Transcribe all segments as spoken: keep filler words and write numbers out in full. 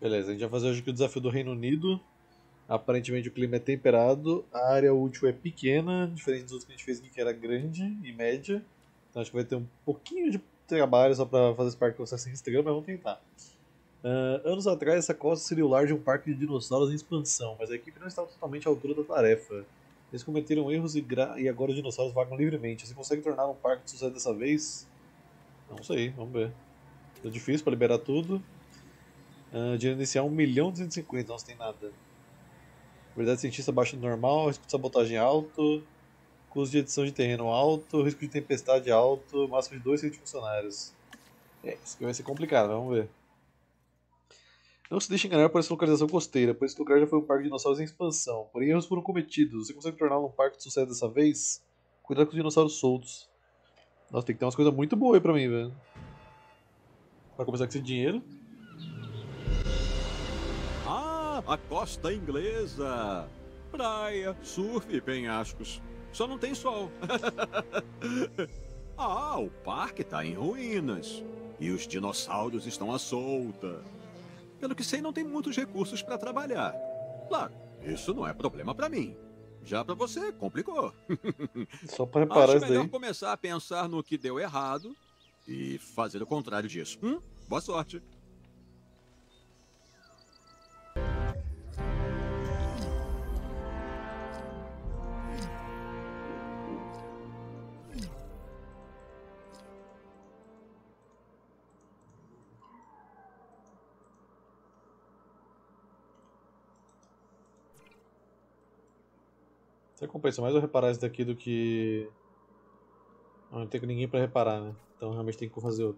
Beleza, a gente vai fazer hoje aqui o desafio do Reino Unido. Aparentemente o clima é temperado, a área útil é pequena, diferente dos outros que a gente fez aqui que era grande e média. Então acho que vai ter um pouquinho de trabalho só para fazer esse parque com sem estrela, mas vamos tentar. Uh, anos atrás essa costa seria o lar de um parque de dinossauros em expansão, mas a equipe não estava totalmente à altura da tarefa. Eles cometeram erros e, gra... e agora os dinossauros vagam livremente. Você consegue tornar um parque de sucesso dessa vez? Não sei, vamos ver. É difícil para liberar tudo. Uh, dinheiro inicial um milhão duzentos e cinquenta, não se tem nada. Verdade cientista abaixo do normal, risco de sabotagem alto, custo de edição de terreno alto, risco de tempestade alto, máximo de dois funcionários. É, isso aqui vai ser complicado, vamos ver. Não se deixe enganar por essa localização costeira, pois esse lugar já foi um parque de dinossauros em expansão, porém erros foram cometidos. Você consegue torná-lo um parque de sucesso dessa vez? Cuidado com os dinossauros soltos. Nossa, tem que ter umas coisas muito boas aí pra mim, velho. Pra começar com esse dinheiro. Ah, a costa inglesa. Praia, surf e penhascos. Só não tem sol. Ah, o parque tá em ruínas. E os dinossauros estão à solta. Pelo que sei, não tem muitos recursos para trabalhar. Claro, isso não é problema para mim. Já para você, complicou. Só pra reparar Acho isso melhor daí. começar a pensar no que deu errado e fazer o contrário disso. Hum? Boa sorte. Você compensa mais eu reparar isso daqui do que. Não tem ninguém pra reparar, né? Então realmente tem que fazer outro.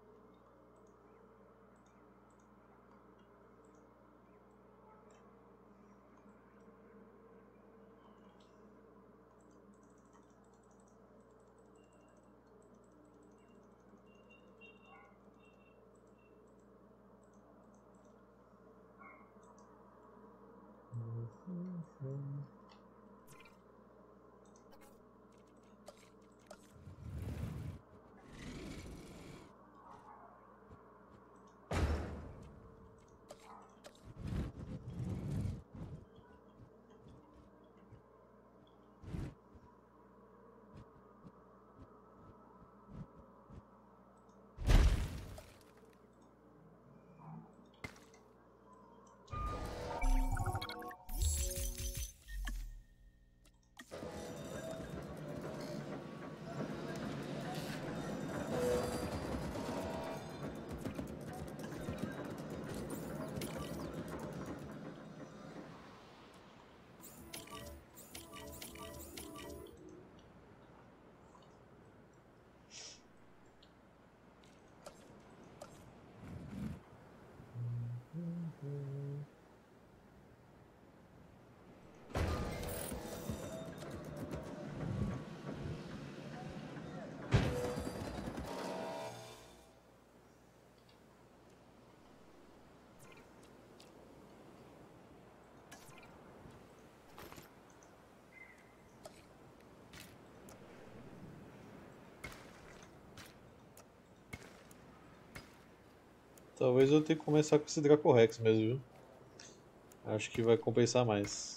Talvez eu tenha que começar com esse Dracorex mesmo, viu? Acho que vai compensar mais.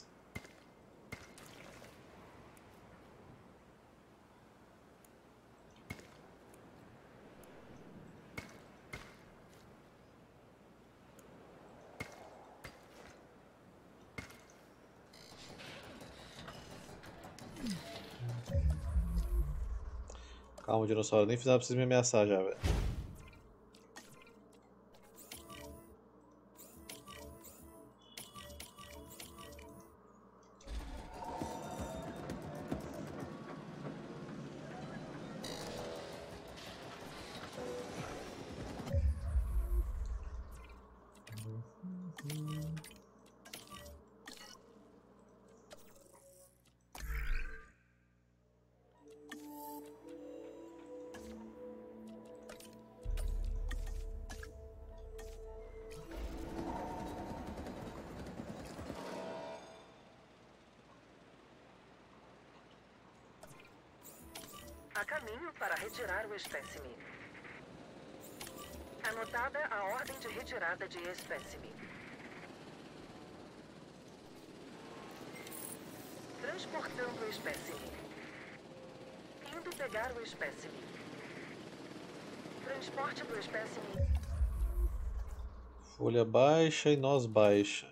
Calma, dinossauro, nem fiz nada pra vocês me ameaçar já, velho. A caminho para retirar o espécime. Anotada a ordem de retirada de espécime. Transportando o espécime. Indo pegar o espécime. Transporte do espécime. Folha baixa e nós baixa.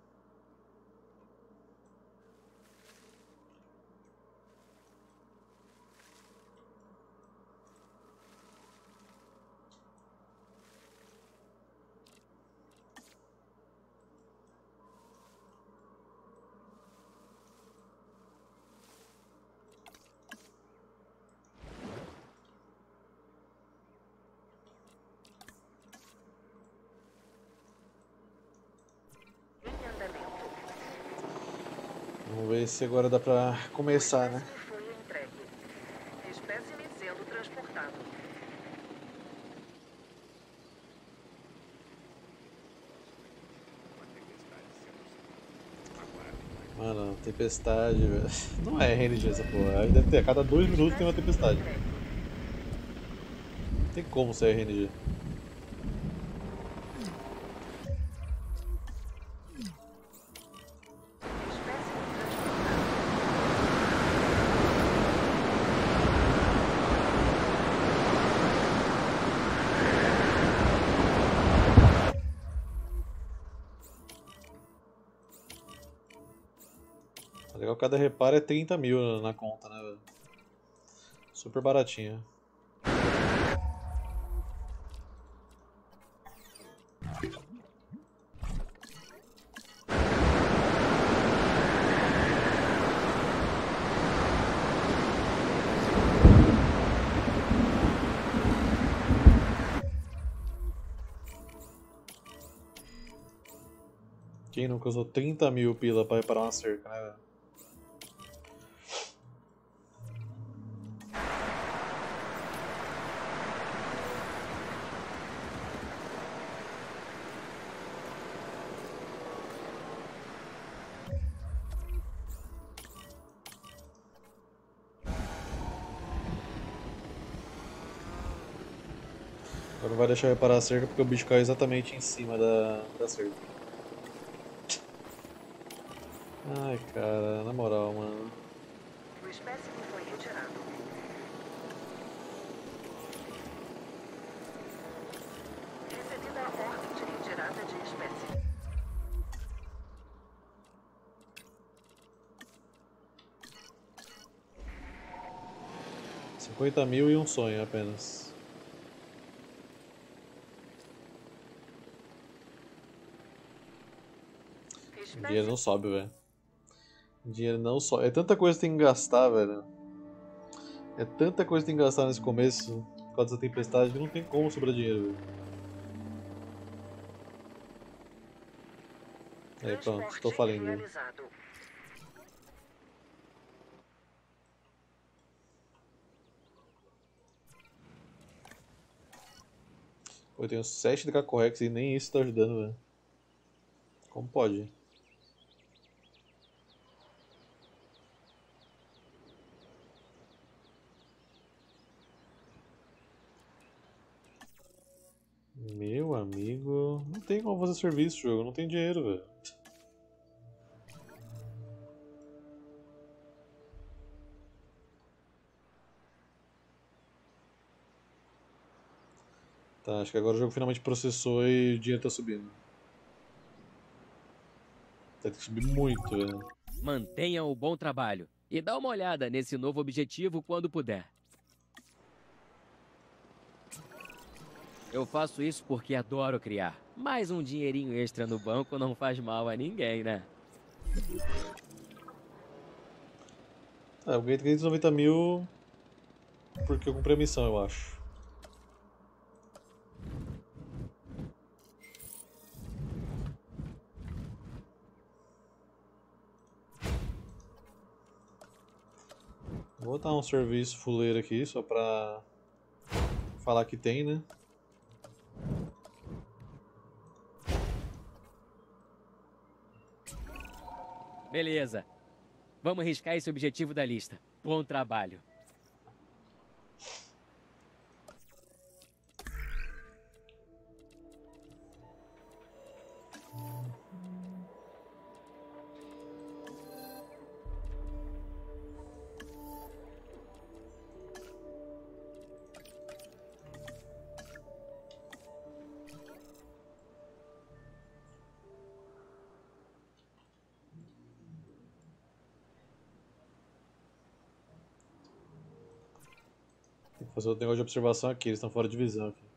Vamos ver se agora dá pra começar, né? Foi entregue. Espécime sendo transportado. Mano, tempestade, velho. Não é R N G essa porra. Aí deve ter, a cada dois minutos tem uma tempestade. Não tem como ser R N G. Tá legal, cada reparo é trinta mil na conta, né, velho? Super baratinho. Quem nunca usou trinta mil pila pra reparar uma cerca, né, velho? Agora não vai deixar eu reparar a cerca porque o bicho caiu exatamente em cima da, da cerca. Ai, cara, na moral, mano. O espécime foi retirado. Recebida a ordem de retirada de espécime. cinquenta mil e um sonho apenas. O dinheiro não sobe, velho. O dinheiro não sobe. É tanta coisa que tem que gastar, velho. É tanta coisa que tem que gastar nesse começo, por causa da tempestade, que não tem como sobrar dinheiro, velho. Aí pronto, estou falindo. Realizado. Pô, eu tenho sete de Cacorrex e nem isso tá ajudando, velho. Como pode? Meu amigo, não tem como fazer serviço, jogo, não tem dinheiro, velho. Tá, acho que agora o jogo finalmente processou e o dinheiro tá subindo. Vai ter que subir muito, velho. Mantenha o bom trabalho e dá uma olhada nesse novo objetivo quando puder. Eu faço isso porque adoro criar. Mais um dinheirinho extra no banco não faz mal a ninguém, né? Ah, eu ganhei quinhentos e noventa mil porque eu comprei a missão, eu acho. Vou botar um serviço fuleiro aqui, só pra falar que tem, né? Beleza. Vamos riscar esse objetivo da lista. Bom trabalho. fazer outro negócio de observação aqui, eles estão fora de visão aqui.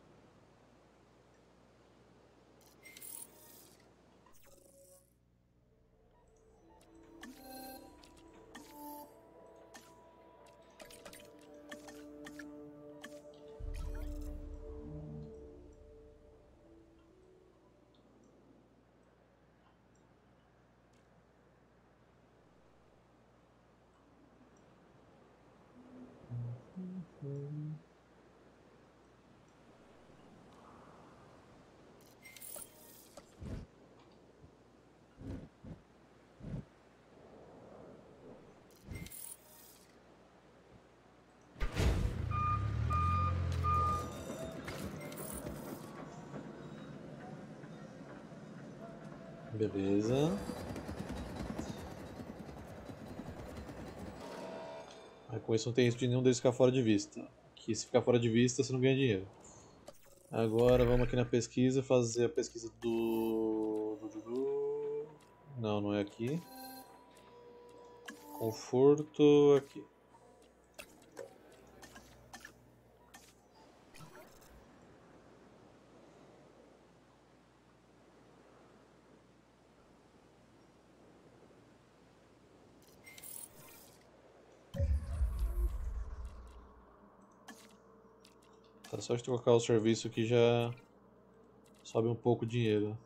Beleza. Aí com isso não tem risco de nenhum deles ficar fora de vista. Aqui se ficar fora de vista você não ganha dinheiro. Agora vamos aqui na pesquisa fazer a pesquisa do... do- do- do- Não, não é aqui. Conforto aqui. Tá, só de trocar o serviço que já sobe um pouco o dinheiro.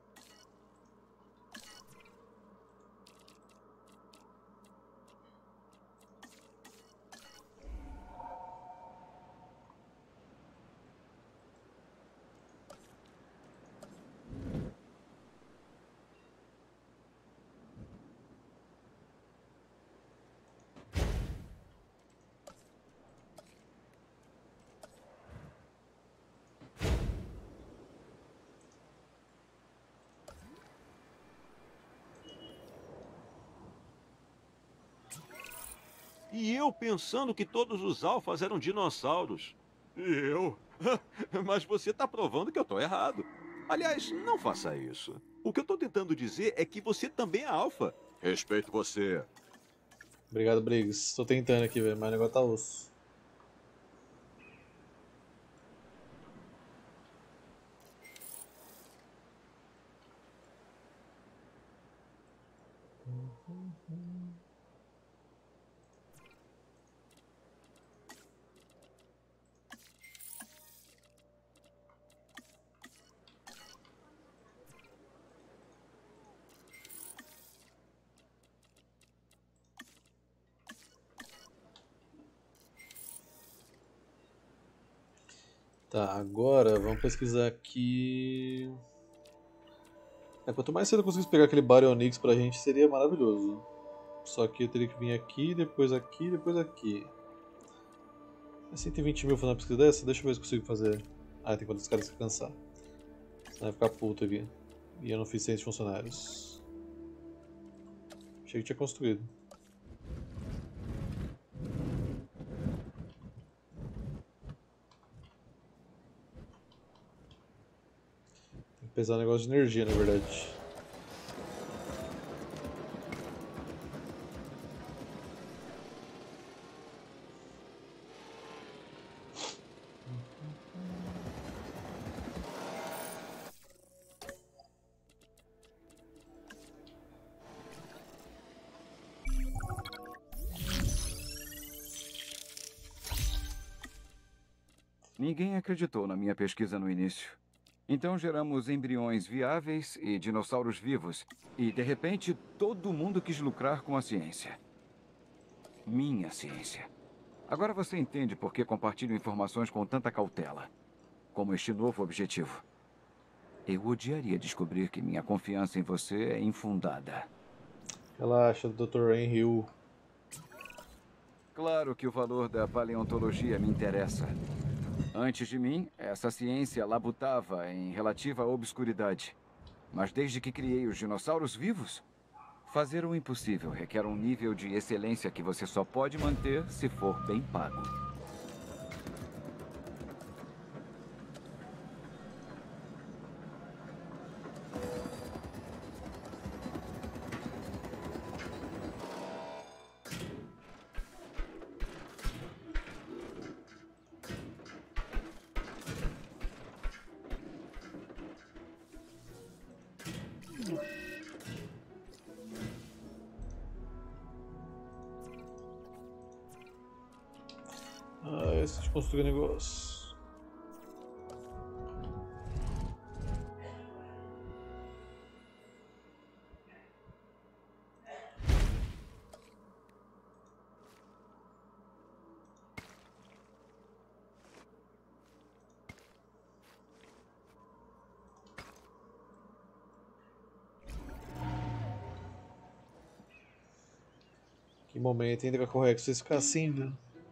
E eu pensando que todos os alfas eram dinossauros. E eu? Mas você tá provando que eu tô errado. Aliás, não faça isso. O que eu tô tentando dizer é que você também é alfa. Respeito você. Obrigado, Briggs. Tô tentando aqui, velho, mas o negócio tá osso. Tá, agora vamos pesquisar aqui. É, quanto mais cedo eu conseguisse pegar aquele Baryonyx pra gente, seria maravilhoso. Só que eu teria que vir aqui, depois aqui, depois aqui. É cento e vinte mil fazendo uma pesquisa dessa? Deixa eu ver se consigo fazer. Ah, tem que fazer os caras descansar. Senão vai ficar puto aqui. E eu não fiz seis funcionários. Achei que tinha construído. Tem que pesar um negócio de energia, na verdade. Ninguém acreditou na minha pesquisa no início. Então geramos embriões viáveis e dinossauros vivos. E, de repente, todo mundo quis lucrar com a ciência. Minha ciência. Agora você entende por que compartilho informações com tanta cautela. Como este novo objetivo. Eu odiaria descobrir que minha confiança em você é infundada. Relaxa, doutor Rain Hill. Claro que o valor da paleontologia me interessa. Antes de mim, essa ciência labutava em relativa obscuridade. Mas desde que criei os dinossauros vivos, fazer o impossível requer um nível de excelência que você só pode manter se for bem pago. antes de construir o negócio. Que momento ainda vai correr com vocês ficar assim, né?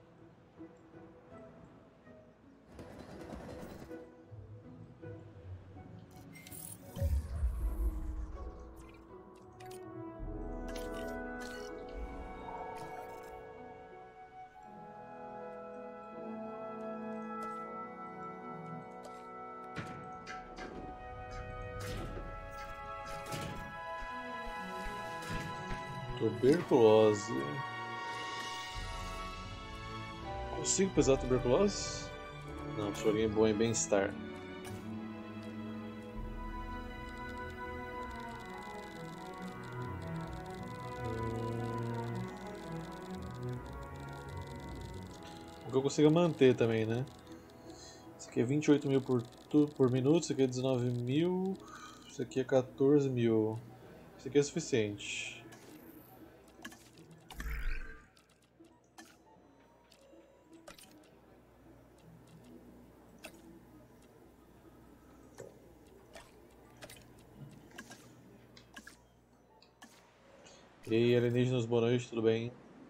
Tuberculose. Consigo pesar tuberculose? Não, o chorinho é bom em bem-estar. O que eu consiga manter também, né? Isso aqui é vinte e oito mil por, tu, por minuto, isso aqui é dezenove mil, isso aqui é quatorze mil. Isso aqui é suficiente. E aí, alienígenas, boa noite, tudo bem?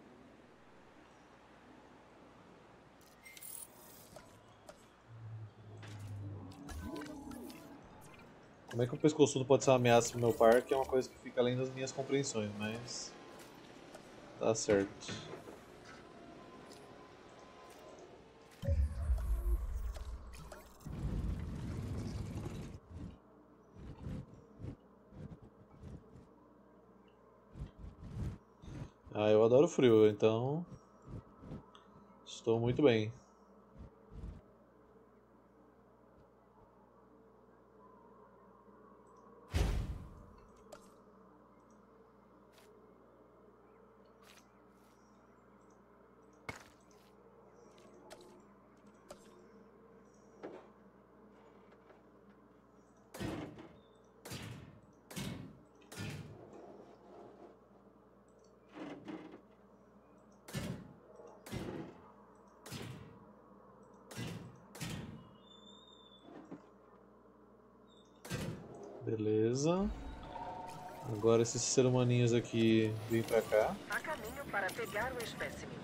Como é que o pescoçudo pode ser uma ameaça pro meu parque é uma coisa que fica além das minhas compreensões, mas... tá certo. Ah, eu adoro frio, então... estou muito bem. Beleza. Agora esses ser humaninhos aqui vêm pra cá. A caminho para pegar o espécimen.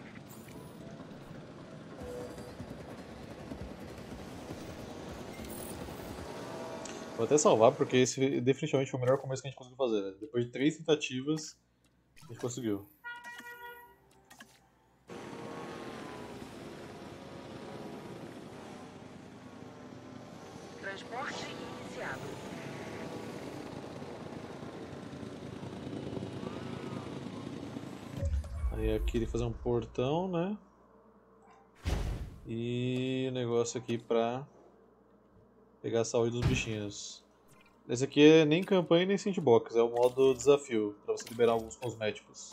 Vou até salvar porque esse definitivamente foi o melhor começo que a gente conseguiu fazer, né? Depois de três tentativas, a gente conseguiu. Transporte iniciado. Aí aqui ele fazer um portão, né? E o negócio aqui pra pegar a saúde dos bichinhos. Esse aqui é nem campanha nem sandbox, é o modo desafio, pra você liberar alguns cosméticos.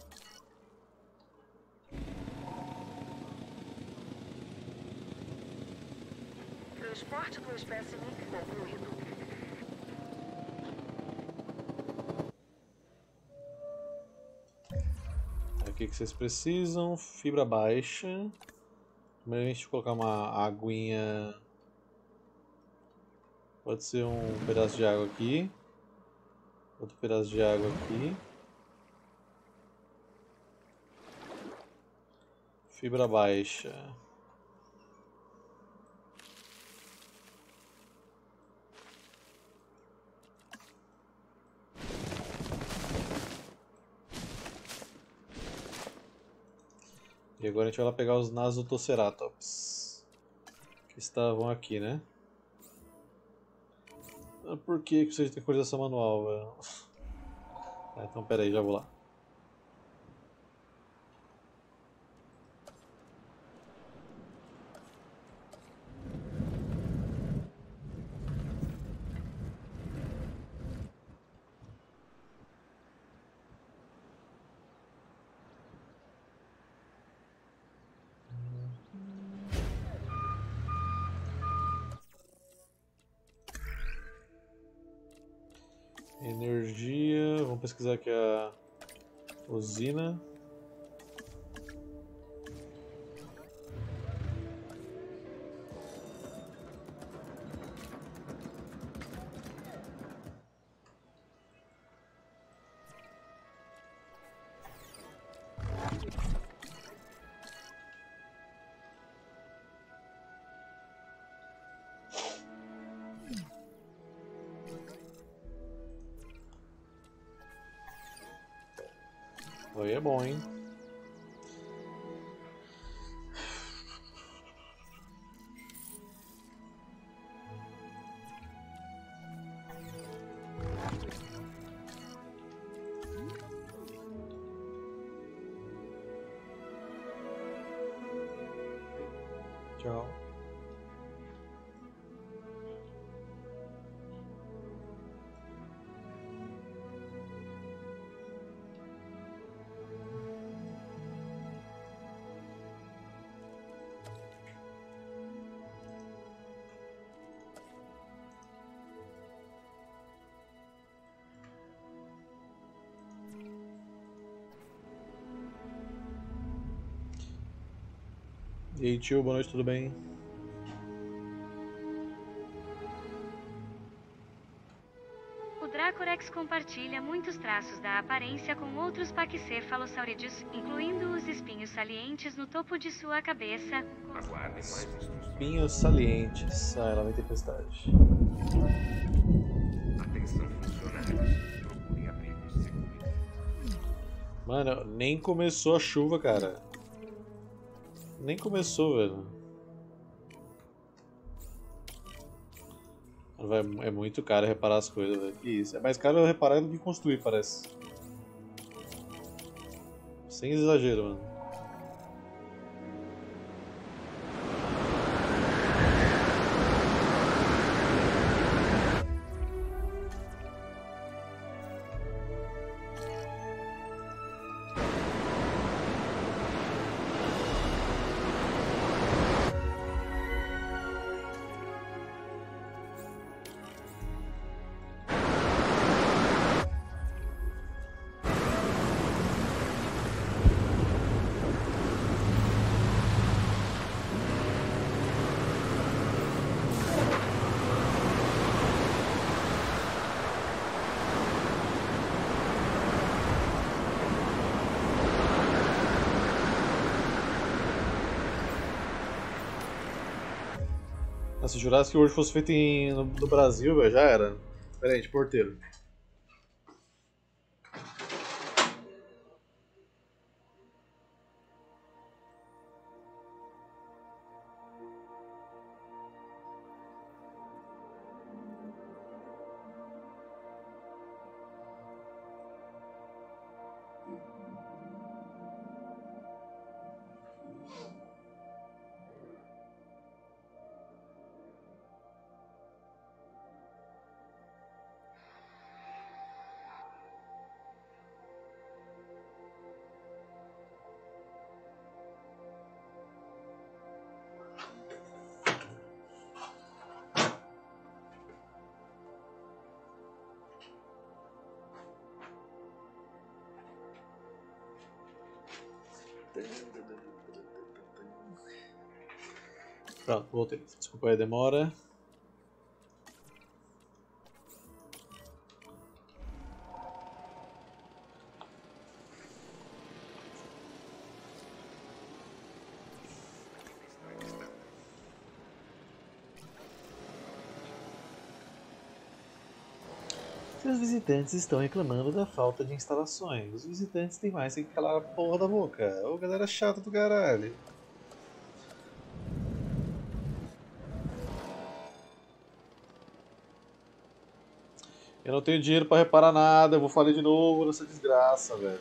Transporte do espécimen concluído. Aqui que vocês precisam, fibra baixa. Primeiro a gente colocar uma aguinha. Pode ser um pedaço de água aqui. Outro pedaço de água aqui. Fibra baixa. E agora a gente vai lá pegar os Nasotoceratops. Que estavam aqui, né? Ah, por que precisa de atualização manual, velho? Ah, então pera aí, já vou lá. Energia, vamos pesquisar aqui a usina. Aí é bom, hein? Tchau. E aí, tio, boa noite, tudo bem? O Dracorex compartilha muitos traços da aparência com outros paquicefalosaurídeos, incluindo os espinhos salientes no topo de sua cabeça. Aguardem mais instruções. Espinhos salientes. Ah, ela vem tempestade. Atenção, funcionários. Procurem abrigos seguros. Mano, nem começou a chuva, cara. Nem começou, velho. Vai, é muito caro reparar as coisas, velho. Que isso? É mais caro reparar do que construir, parece. Sem exagero, mano. Se jurasse que hoje fosse feito em, no, no Brasil, véio, já era. Pera aí, de porteiro. Pronto, voltei. Desculpa aí a demora. Seus visitantes estão reclamando da falta de instalações. Os visitantes têm mais que calar a porra da boca. Ô galera chata do caralho. Eu não tenho dinheiro pra reparar nada, eu vou falir de novo nessa desgraça, velho.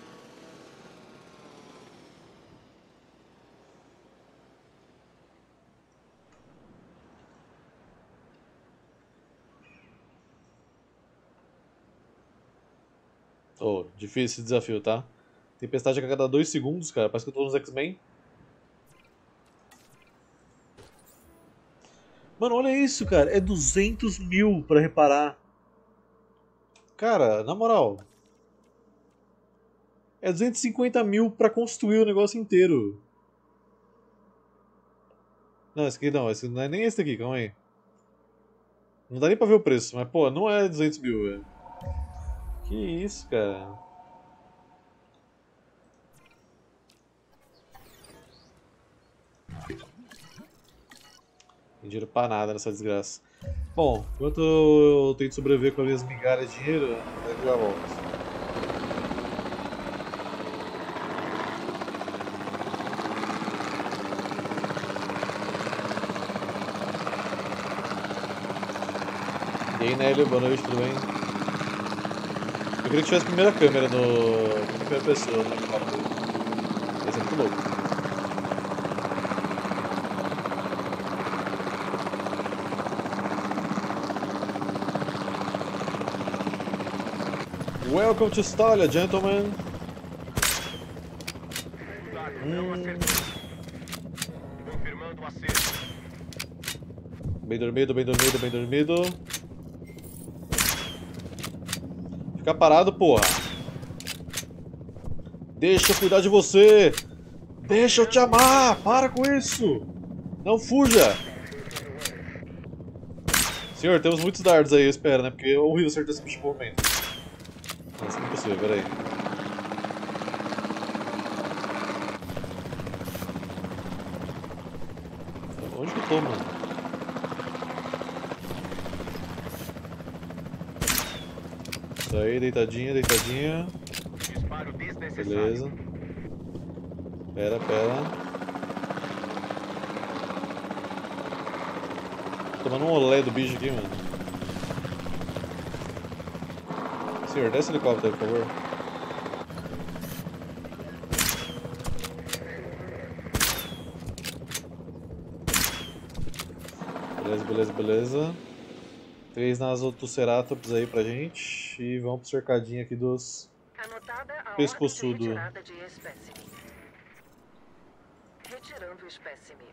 Oh, difícil esse desafio, tá? Tempestade a cada dois segundos, cara. Parece que eu tô nos X-Men. Mano, olha isso, cara. É duzentos mil pra reparar. Cara, na moral. É duzentos e cinquenta mil pra construir o negócio inteiro. Não, esse aqui não, esse não é nem esse daqui, calma aí. Não dá nem pra ver o preço, mas pô, não é duzentos mil, velho. Que isso, cara. Tem dinheiro pra nada nessa desgraça. Bom, enquanto eu tento sobreviver com as minhas migalhas de dinheiro, eu já volto. E aí, Nélio, boa noite, tudo bem? Eu queria que tivesse a primeira câmera no... na primeira pessoa, né? Ia ser muito louco. Welcome to Stalia, gentlemen! Hum. Confirmando o acerto. Bem dormido, bem dormido, bem dormido. Fica parado, porra. Deixa eu cuidar de você. Deixa eu te amar. Para com isso. Não fuja. Senhor, temos muitos dardos aí, eu espero, né? Porque é horrível acertar esse bicho por momento. Nossa, não é possível, peraí. Onde que eu tô, mano? Isso aí, deitadinha, deitadinha. Disparo desnecessário. Beleza. Pera, pera. Tô tomando um olé do bicho aqui, mano. Senhor, desce o helicóptero, por favor. Beleza, beleza, beleza. Três Nasotoceratops aí pra gente. E vamos pro cercadinho aqui dos Anotada a pescoçudo. ordem de retirada de espécime. Retirando o espécime.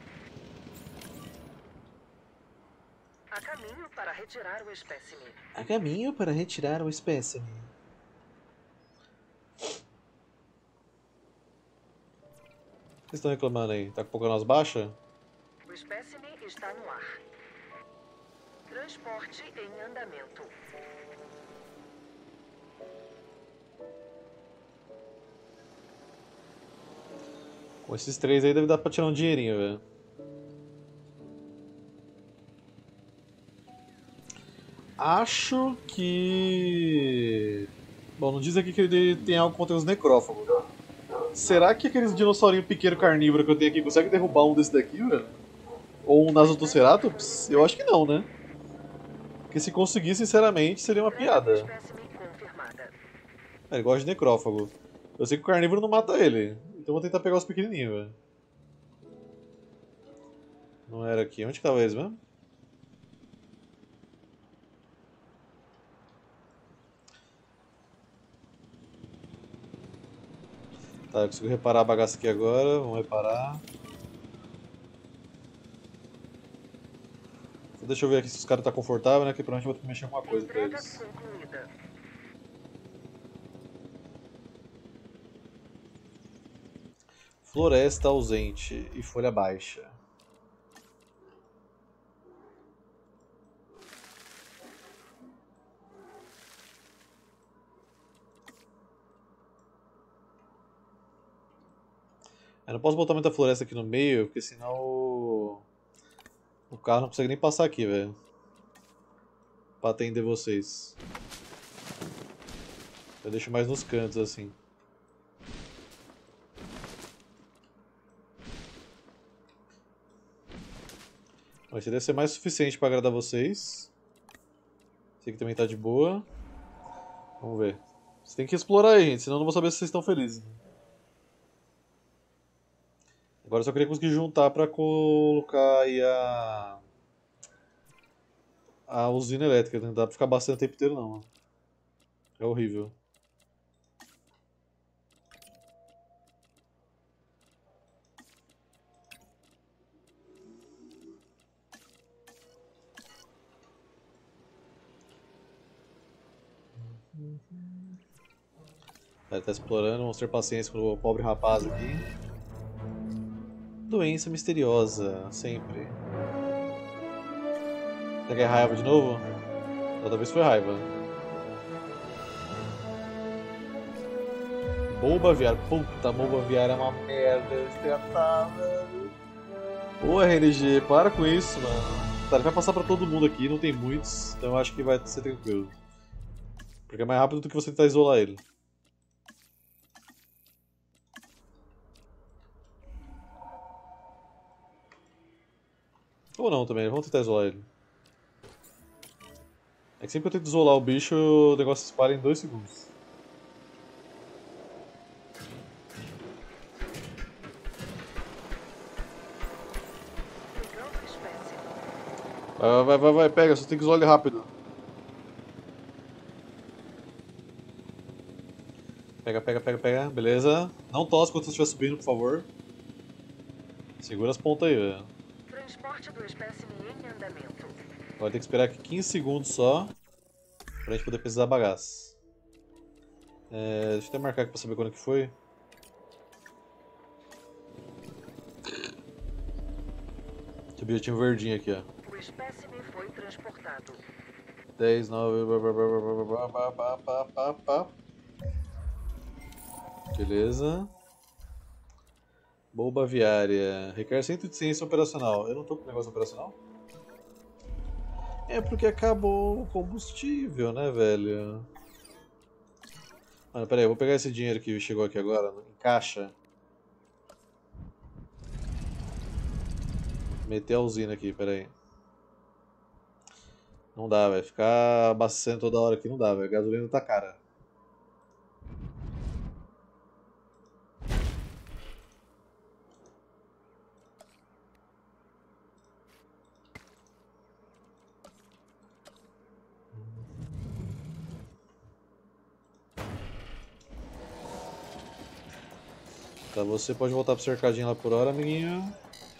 A caminho para retirar o espécime. A caminho para retirar o espécime. Vocês estão reclamando aí? Tá com pouca nós baixa? O espécime está no ar. Transporte em andamento. Com esses três aí deve dar pra tirar um dinheirinho, velho. Acho que... Bom, não diz aqui que ele tem algo contra os necrófagos. Será que aqueles dinossaurinhos pequeno carnívoro que eu tenho aqui consegue derrubar um desse daqui, velho? Ou um Nasotoceratops? Eu acho que não, né? Porque se conseguir, sinceramente, seria uma piada. Espécime confirmada. É, ele gosta de necrófago. Eu sei que o carnívoro não mata ele. Então eu vou tentar pegar os pequenininhos, velho. Não era aqui. Onde que tava eles mesmo? Tá, eu consigo reparar a bagaça aqui agora. Vamos reparar. Deixa eu ver aqui se os caras estão confortáveis, né? Que provavelmente eu vou ter que mexer alguma coisa pra Entrega eles. concluída. Floresta ausente e folha baixa. Eu não posso botar muita floresta aqui no meio, porque senão o, o carro não consegue nem passar aqui, velho. Pra atender vocês. Eu deixo mais nos cantos, assim. Mas deve ser mais suficiente pra agradar vocês. Esse aqui também tá de boa. Vamos ver. Você tem que explorar aí, gente, senão eu não vou saber se vocês estão felizes. Agora eu só queria conseguir juntar pra colocar aí a... a usina elétrica. Não dá pra ficar bastante o tempo inteiro não. É horrível. Ele tá explorando, vamos ter paciência com o pobre rapaz aqui. Doença misteriosa, sempre. Será que é raiva de novo? Outra vez foi raiva. Bomba viária. Puta, bomba viária é uma merda. Eu esperava. Ô R N G, para com isso, mano. Tá, ele vai passar pra todo mundo aqui, não tem muitos, então eu acho que vai ser tranquilo. Porque é mais rápido do que você tentar isolar ele. Ou não também, vamos tentar isolar ele. É que sempre que eu tento isolar o bicho, o negócio se espalha em dois segundos. Ligando a espécie. Vai, vai, vai, vai, pega, só tem que isolar ele rápido. Pega, pega, pega, pega, beleza. Não tosse quando você estiver subindo, por favor. Segura as pontas aí, velho. Transporte do espécime em andamento. Vai ter que esperar aqui quinze segundos só pra gente poder precisar bagaço. É, deixa eu até marcar aqui pra saber quando que foi. Esse objetivo verdinho aqui, ó. O espécime foi transportado. dez, nove. Pá, pá, pá, pá, pá. Beleza. Bomba aviária. Requer cento de ciência operacional. Eu não tô com negócio operacional? É porque acabou o combustível, né, velho? Mano, pera aí, eu vou pegar esse dinheiro que chegou aqui agora, em caixa. Meter a usina aqui, pera aí. Não dá, velho. Ficar abastecendo toda hora aqui não dá, velho. A gasolina tá cara. Tá, você pode voltar pro cercadinho lá por hora, amiguinho.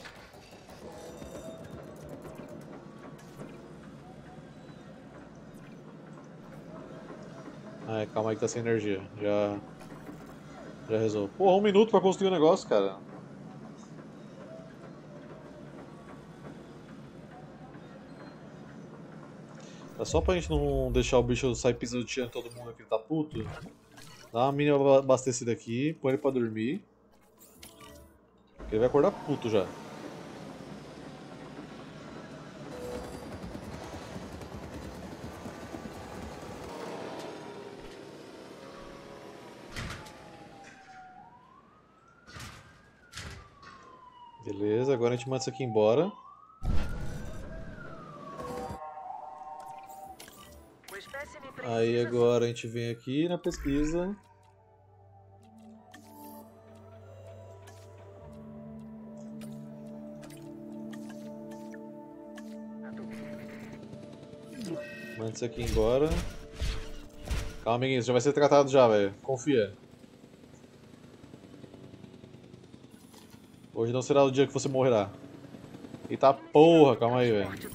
Ai, calma aí que tá sem energia. Já. Já resolvo. Porra, um minuto pra construir o negócio, cara. É só pra gente não deixar o bicho sair pisando em todo mundo aqui, tá puto. Dá uma mínima abastecida aqui, põe ele pra dormir. Ele vai acordar puto já. Beleza, agora a gente manda isso aqui embora. O espécime precisa Aí agora a gente vem aqui na pesquisa. Manda isso aqui embora. Calma, amiguinhos, já vai ser tratado já, velho. Confia. Hoje não será o dia que você morrerá. Eita porra, calma aí, velho.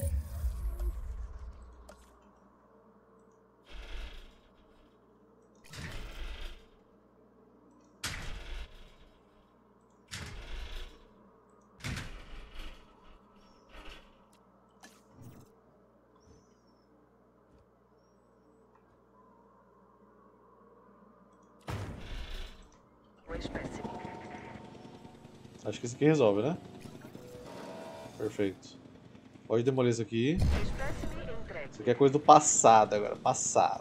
o espécime. Acho que isso aqui resolve, né? Perfeito. Pode demolir isso aqui. O espécime entregue. Isso aqui é coisa do passado agora, passado.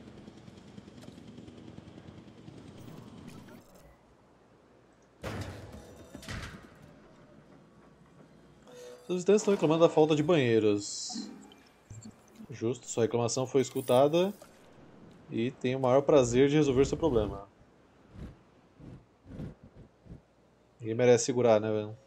Os visitantes estão reclamando da falta de banheiros. Justo, sua reclamação foi escutada e tenho o maior prazer de resolver seu problema. Ninguém merece segurar, né, velho?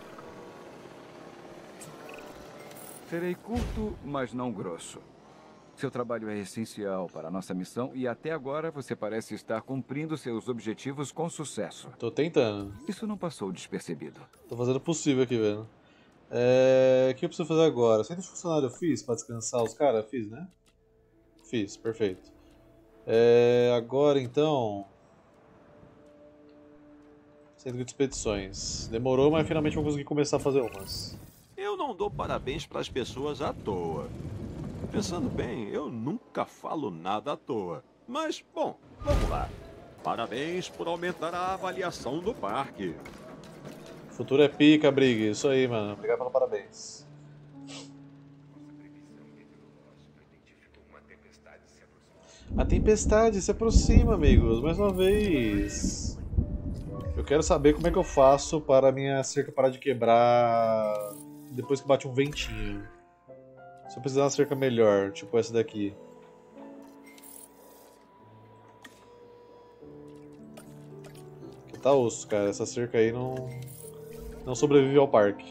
Serei curto, mas não grosso. Seu trabalho é essencial para a nossa missão e até agora você parece estar cumprindo seus objetivos com sucesso. Tô tentando. Isso não passou despercebido. Tô fazendo o possível aqui, velho. É... O que eu preciso fazer agora? Centro de funcionário eu fiz pra descansar os caras? Fiz, né? Fiz, perfeito. É... Agora então... Centro de expedições. Demorou, mas finalmente vou conseguir começar a fazer umas. Eu não dou parabéns para as pessoas à toa. Pensando bem, eu nunca falo nada à toa. Mas, bom, vamos lá. Parabéns por aumentar a avaliação do parque. O futuro é pica, Brig. Isso aí, mano. Obrigado pelo parabéns. A tempestade se aproxima, amigos. Mais uma vez. Eu quero saber como é que eu faço para a minha cerca parar de quebrar depois que bate um ventinho. Se eu precisar de uma cerca melhor, tipo essa daqui. Que tá osso, cara. Essa cerca aí não, não sobrevive ao parque.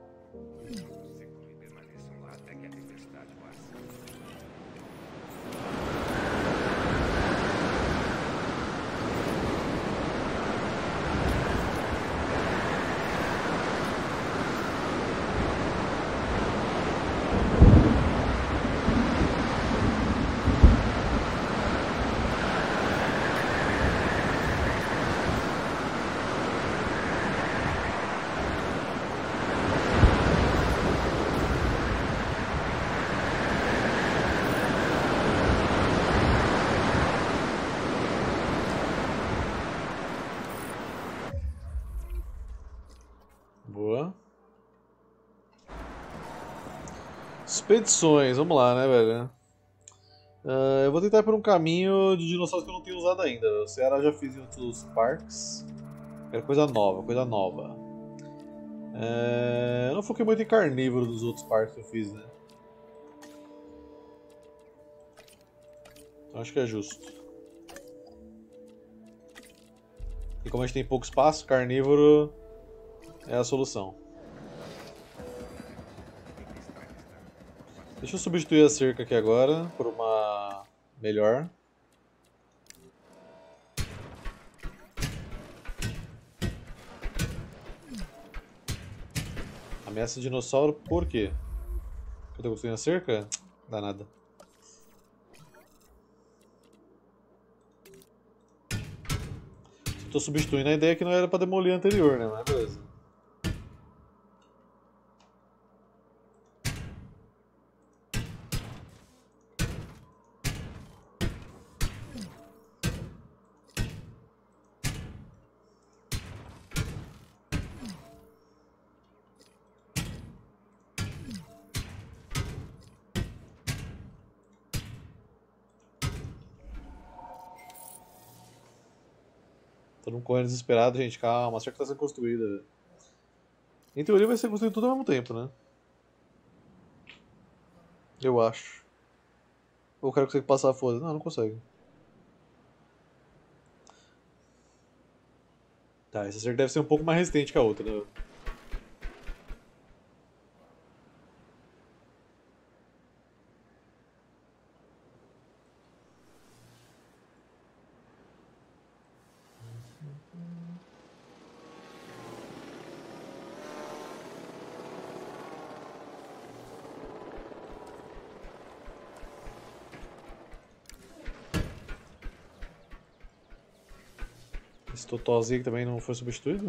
Boa. Expedições, vamos lá, né, velho? Uh, eu vou tentar ir por um caminho de dinossauros que eu não tenho usado ainda. O Ceará já fiz em outros parques. Quero coisa nova, coisa nova. Uh, eu não foquei muito em carnívoro dos outros parques que eu fiz, né? Então acho que é justo. E como a gente tem pouco espaço, carnívoro é a solução. Deixa eu substituir a cerca aqui agora por uma melhor. Ameaça de dinossauro, por quê? Eu tô construindo a cerca? Dá nada. Estou substituindo a ideia que não era para demolir a anterior, né? Mas beleza. Todo mundo correndo desesperado, gente. Calma, a cerca está sendo construída. Em teoria vai ser construído tudo ao mesmo tempo, né? Eu acho. Ou o cara consegue passar a foda? Não, não consegue. Tá, essa cerca deve ser um pouco mais resistente que a outra, né? Esse totozinho que também não foi substituído?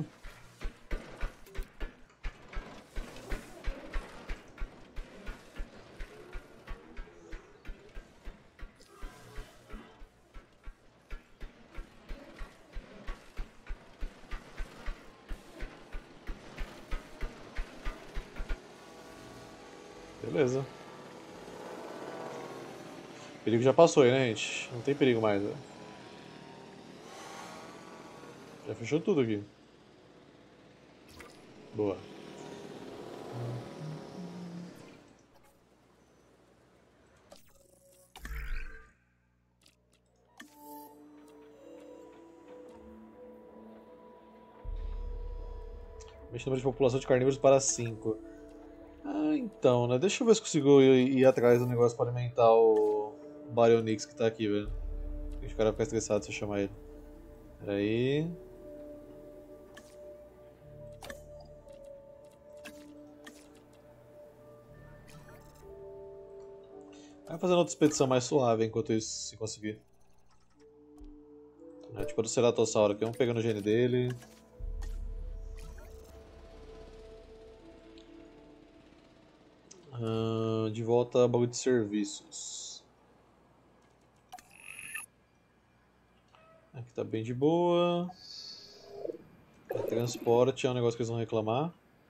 Beleza. O perigo já passou aí, né, gente? Não tem perigo mais, né? Já fechou tudo aqui. Boa. Mexe o número de população de carnívoros para cinco. Ah, então, né? Deixa eu ver se consigo ir, ir atrás do negócio para alimentar o... Baryonyx que tá aqui, velho. Os caras ficam estressados se eu chamar ele. Pera aí. Vai fazendo outra expedição mais suave enquanto isso, se conseguir. É tipo do Ceratossauro aqui, vamos pegando o gene dele. Ah, de volta a bagulho de serviços. Aqui tá bem de boa. Transporte é um negócio que eles vão reclamar.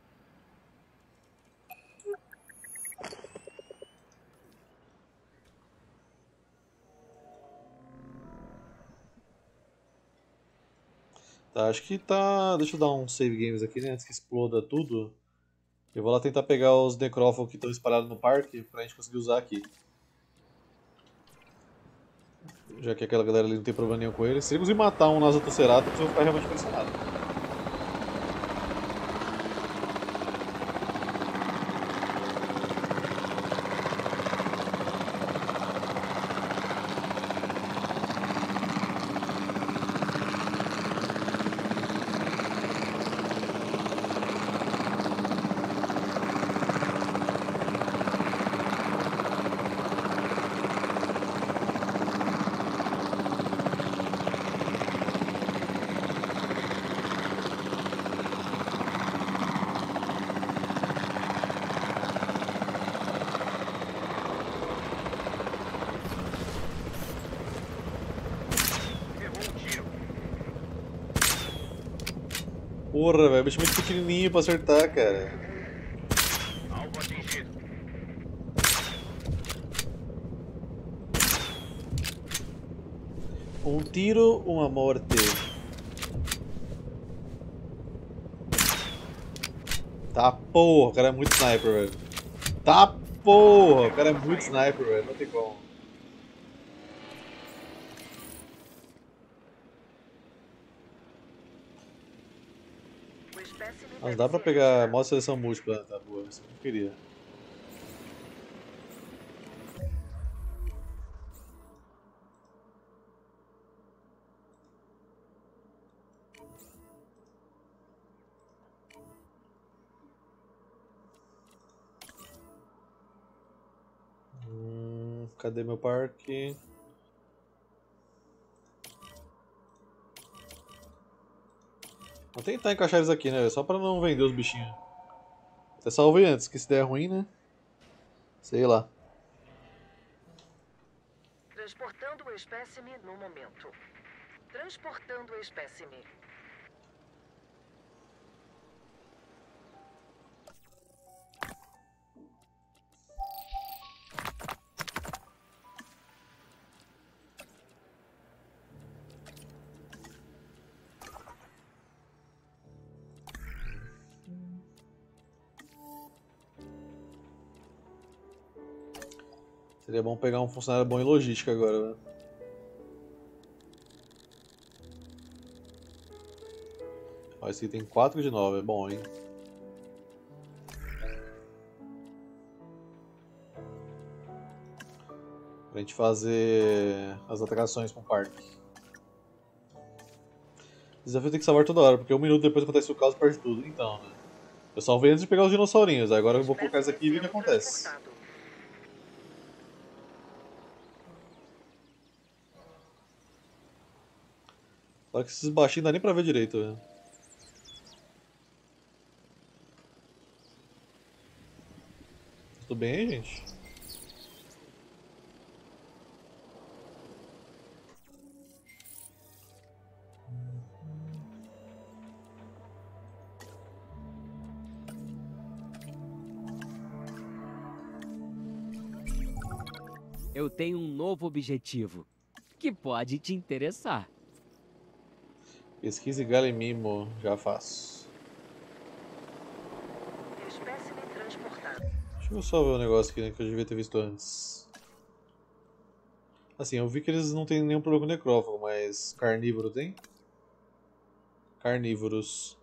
Tá, acho que tá. Deixa eu dar um save games aqui, né? Antes que exploda tudo. Eu vou lá tentar pegar os necrófagos que estão espalhados no parque pra gente conseguir usar aqui. Já que aquela galera ali não tem problema nenhum com eles. Se eles conseguirem matar um Nasatoceratops, eu vou ficar realmente impressionado. Porra, velho, bicho muito pequenininho pra acertar, cara. Alvo atingido. Um tiro, uma morte. Tá porra, o cara é muito sniper, velho. Tá porra, o cara é muito sniper, velho. Não tem como. O espécime Mas deve dá pra ser pegar retirado. modo seleção múltipla, tá boa, isso eu não queria. Hum, cadê meu parque? Vou tentar encaixar eles aqui, né? Só pra não vender os bichinhos. Até salvei antes, que se der ruim, né? Sei lá. Transportando o espécime no momento. Transportando o espécime. Seria bom pegar um funcionário bom em logística agora, né? Ó, esse aqui tem quatro de nove, é bom, hein? Pra gente fazer as atrações pro parque. O desafio tem que salvar toda hora, porque um minuto depois acontece o caos e perde tudo. Então, né? Eu salvei antes de pegar os dinossaurinhos, agora eu vou colocar isso aqui e ver o que acontece. Transportado. Só que esses baixinhos não dá nem pra ver direito, velho. Tudo bem aí, gente? Eu tenho um novo objetivo que pode te interessar. Pesquise Galemimo, já faço. Espécime transportado. Deixa eu só ver um negócio aqui, né, que eu devia ter visto antes. Assim, eu vi que eles não tem nenhum problema com necrófago, mas carnívoro tem? Carnívoros.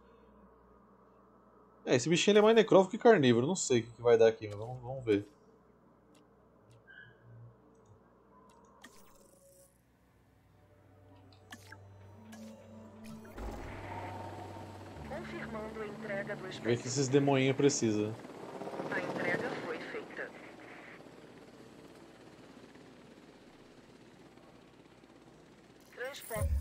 É, esse bichinho ele é mais necrófago que carnívoro, não sei o que que vai dar aqui, mas vamos, vamos ver. Vê o que esses demoinhos precisam. A entrega foi feita. Transporte.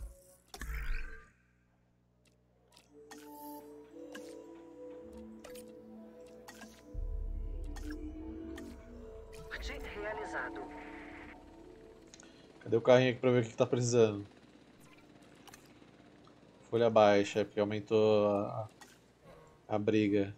Realizado. Cadê o carrinho aqui pra ver o que que tá precisando? Folha baixa, é porque aumentou a, a briga.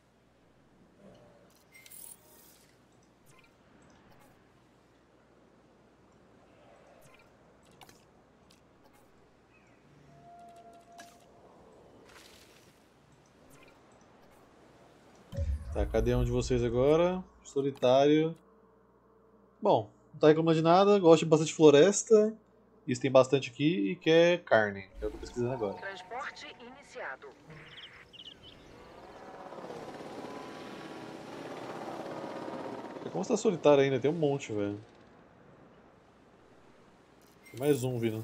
Tá, cadê um de vocês agora? Solitário. Bom, não tá reclamando de nada, gosta de bastante floresta. Isso tem bastante aqui e quer carne. É o que eu tô pesquisando agora. Transporte iniciado. Como você tá solitário ainda? Tem um monte, velho. Tem mais um vindo.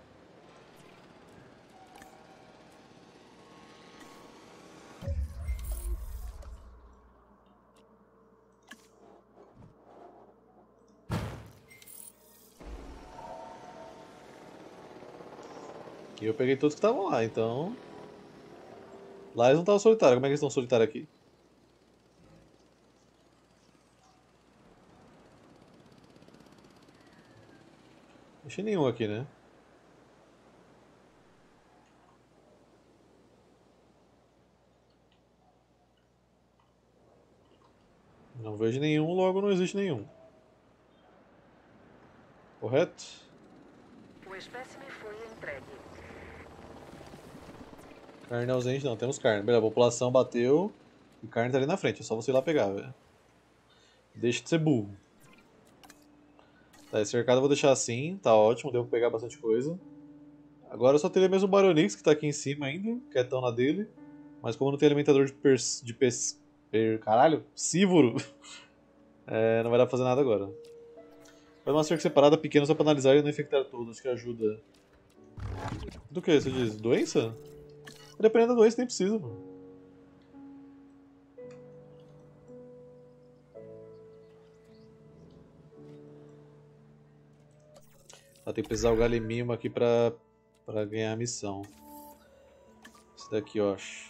E eu peguei todos que estavam lá, então... Lá eles não estavam solitários. Como é que eles estão solitários aqui? Não achei nenhum aqui, né? Não vejo nenhum, logo não existe nenhum. Correto? O espécime foi entregue. Carne ausente, não, temos carne. Beleza, a população bateu e carne tá ali na frente, é só você ir lá pegar, velho. Deixa de ser burro. Tá, esse cercado eu vou deixar assim, tá ótimo, deu pra pegar bastante coisa. Agora eu só teria mesmo o Baronix, que tá aqui em cima ainda, quietão na dele. Mas como não tem alimentador de pers... de pes... per... caralho, Sívoro, é, não vai dar pra fazer nada agora. Faz uma cerca separada pequena só pra analisar e não infectar todos, acho que ajuda. Do que você diz? Doença? Dependendo da doença, nem precisa, mano. Ah, tem que precisar o Galimimo aqui pra, pra ganhar a missão. Esse daqui, eu acho.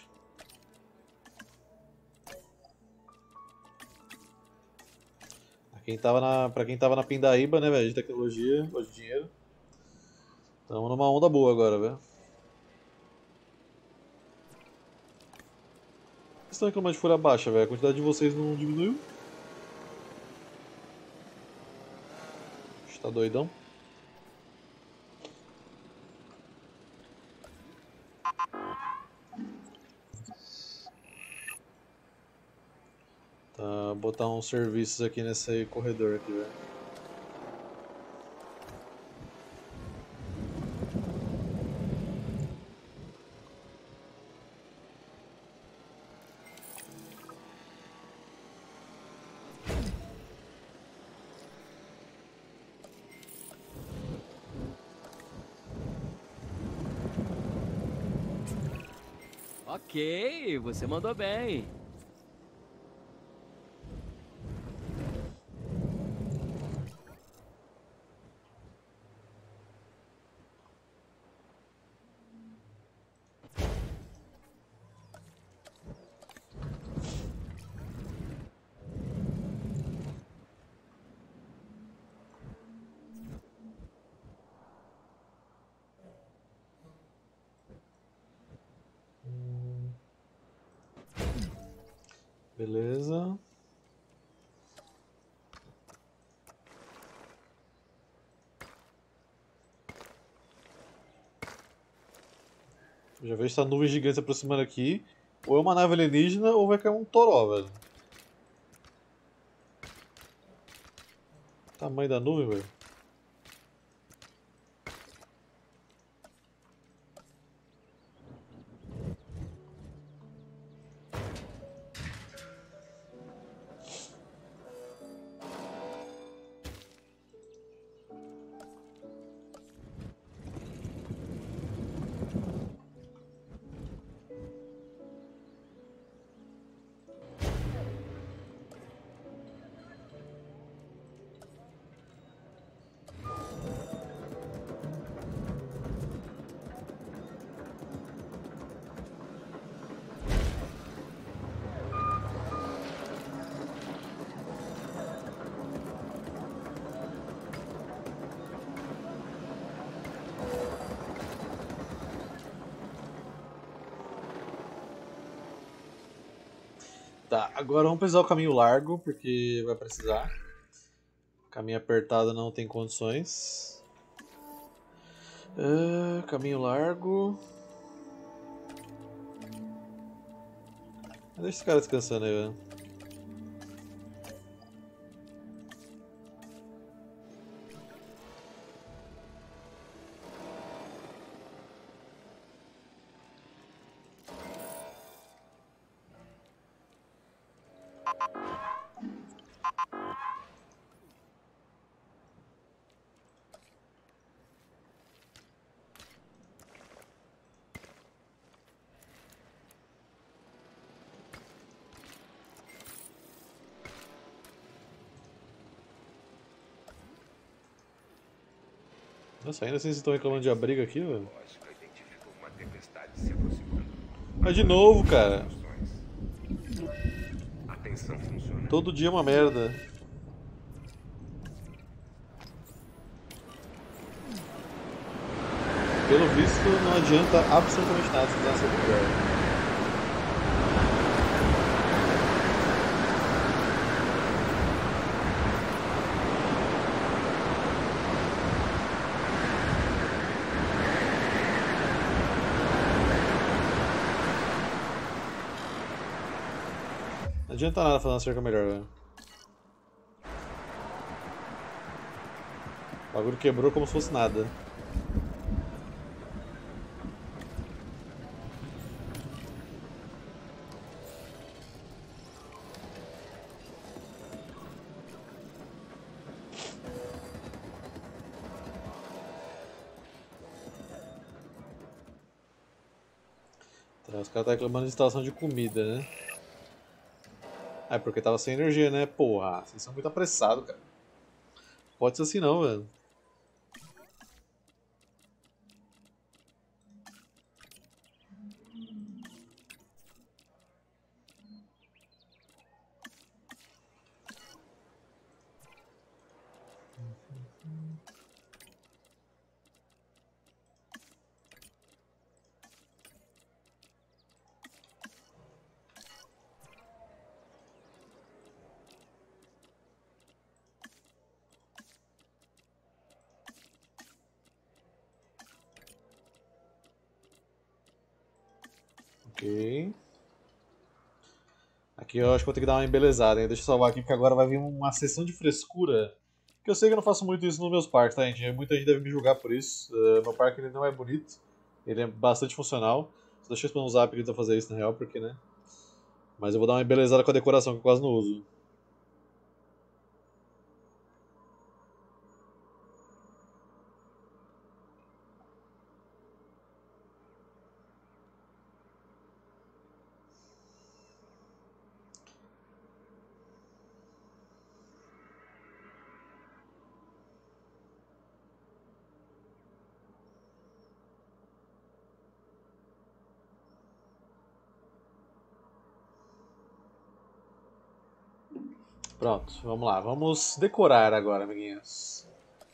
Pra quem tava na, pra quem tava na Pindaíba, né, velho, de tecnologia, ou de dinheiro. Tamo numa onda boa agora, velho. Vocês estão reclamando de folha baixa, velho? A quantidade de vocês não diminuiu? Tá doidão? Tá, botar uns serviços aqui nesse corredor aqui, velho. Ok, você mandou bem. Beleza. Eu já vejo essa nuvem gigante se aproximando aqui. Ou é uma nave alienígena ou vai cair um toró, velho. Tamanho da nuvem, velho. Tá, agora vamos precisar o caminho largo, porque vai precisar. Caminho apertado não tem condições. Uh, caminho largo. Deixa esse cara descansando aí, velho. Nossa, ainda assim vocês estão reclamando de abrigo aqui, velho? Lógico, identificou uma tempestade se aproximando. Mas de novo, cara. Atenção funciona. Todo dia é uma merda. Pelo visto, não adianta absolutamente nada se quiser ser melhor. Não adianta nada fazer uma cerca melhor, velho. O bagulho quebrou como se fosse nada. Tá, os caras estão reclamando de instalação de comida, né? Ah, é porque tava sem energia, né? Porra, vocês são muito apressados, cara. Pode ser assim não, velho. Ok. Aqui eu acho que vou ter que dar uma embelezada, hein? Deixa eu salvar aqui porque agora vai vir uma sessão de frescura. Que eu sei que eu não faço muito isso nos meus parques, tá, gente? Muita gente deve me julgar por isso. Uh, meu parque ele não é bonito, ele é bastante funcional. Só deixa eu responder um zap aqui pra fazer isso na real, porque, né? Mas eu vou dar uma embelezada com a decoração que eu quase não uso. Pronto, vamos lá. Vamos decorar agora, amiguinhos.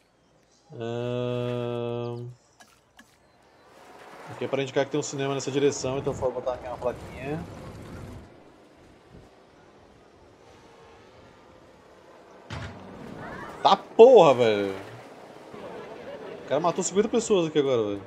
Ahn... Aqui é para indicar que tem um cinema nessa direção, então vou botar aqui uma plaquinha. Tá porra, velho! O cara matou cinquenta pessoas aqui agora, velho.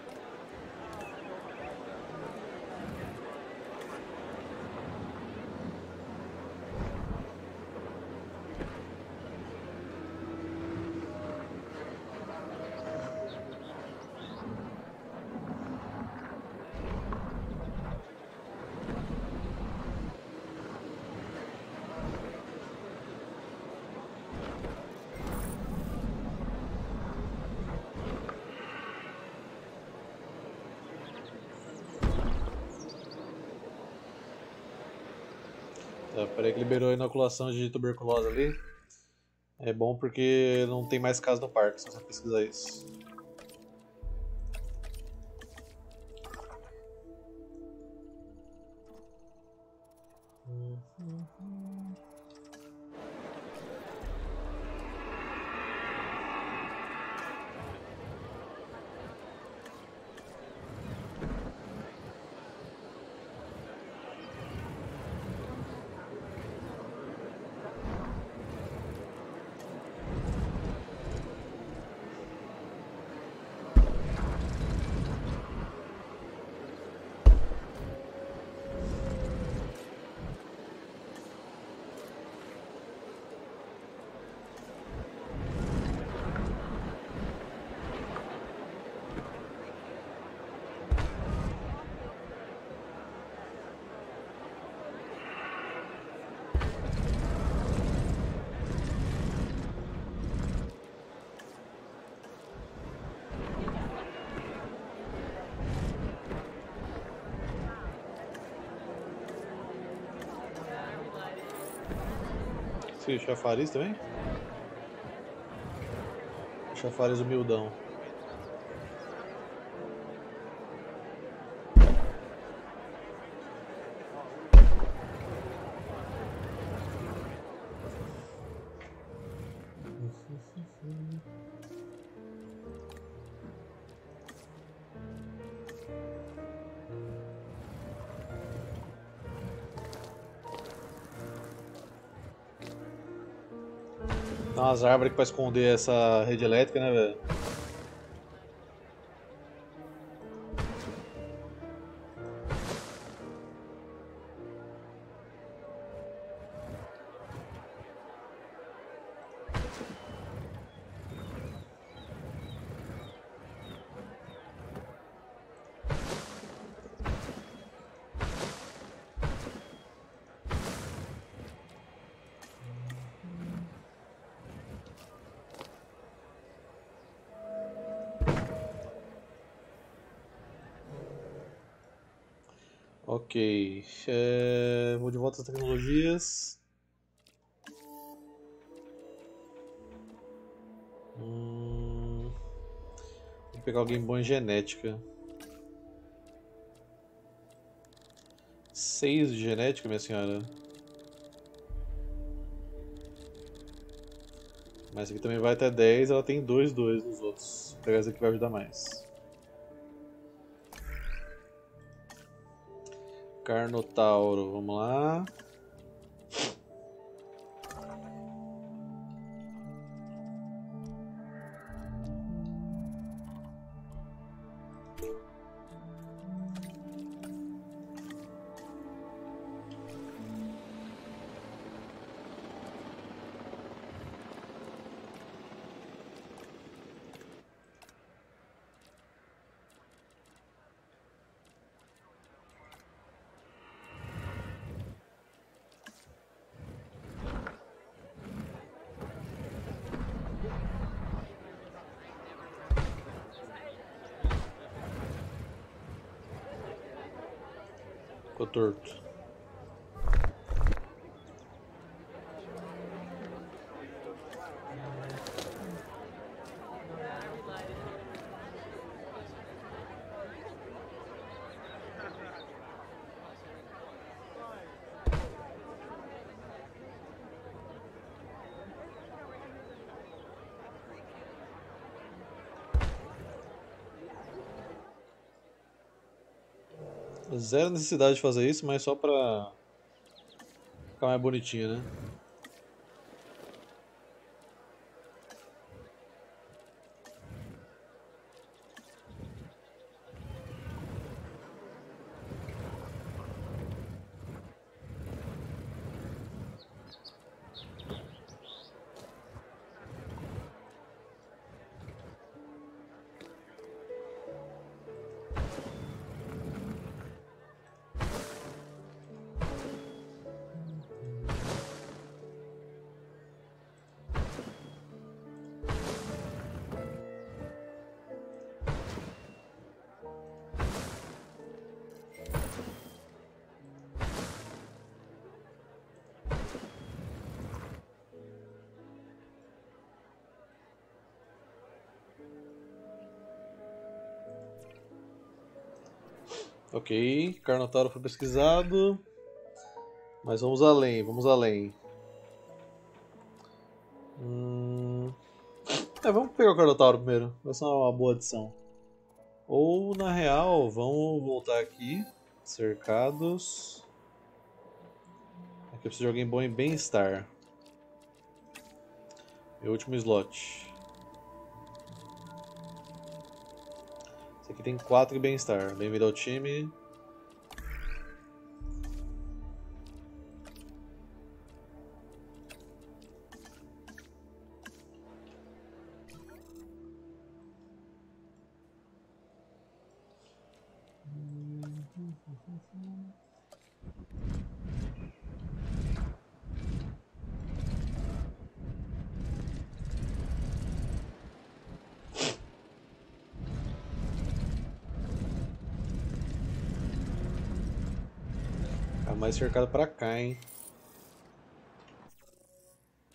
Tá, peraí que liberou a inoculação de tuberculose ali. É bom porque não tem mais caso no parque, se você pesquisar isso. esse chafariz também? Chafariz humildão. Tem umas árvores pra esconder essa rede elétrica, né, velho? Ok, é... vou de volta às tecnologias. Hum... Vou pegar alguém bom em genética. Seis de genética, minha senhora. Mas essa aqui também vai até dez, ela tem dois, dois nos outros. Vou pegar essa aqui que vai ajudar mais. Carnotauro, vamos lá. Ficou torto. Zero necessidade de fazer isso, mas só pra ficar mais bonitinho, né? Ok, Carnotauro foi pesquisado. Mas vamos além, vamos além. Hum... É, vamos pegar o Carnotauro primeiro. Vai ser uma boa adição. Ou, na real, vamos voltar aqui. Cercados. Aqui eu preciso de alguém bom em bem-estar. Meu último slot. Esse aqui tem quatro em bem-estar. Bem-vindo ao time. Mais cercado pra cá, hein?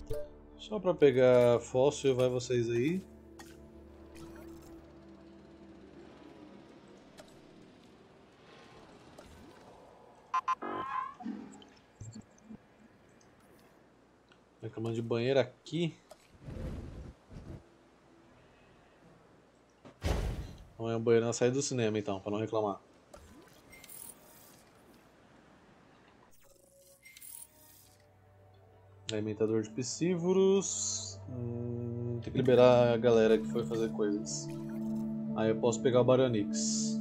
Só pra pegar fóssil, vai vocês aí. Reclamando de banheiro aqui. Não é um banheiro na saída do cinema então, pra não reclamar. Alimentador de piscívoros. Hum, tem que liberar a galera que foi fazer coisas. Aí eu posso pegar o Baronix.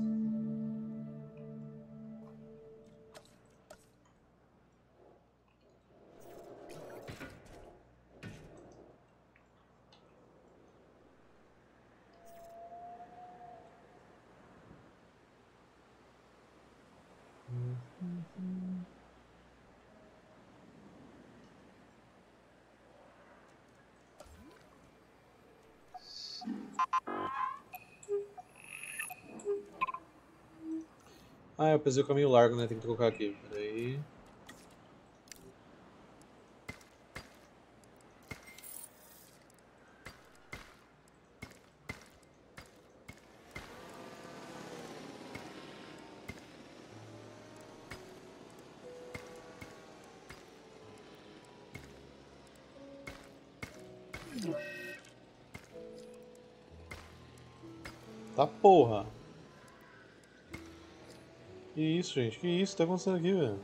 Ah, eu pesei o caminho largo, né? Tem que trocar aqui. Peraí. Tá porra! Que isso, gente? Que isso? Tá acontecendo aqui, velho?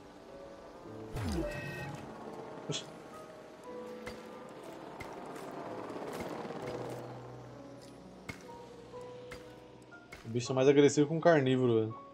O bicho é mais agressivo que um carnívoro, velho.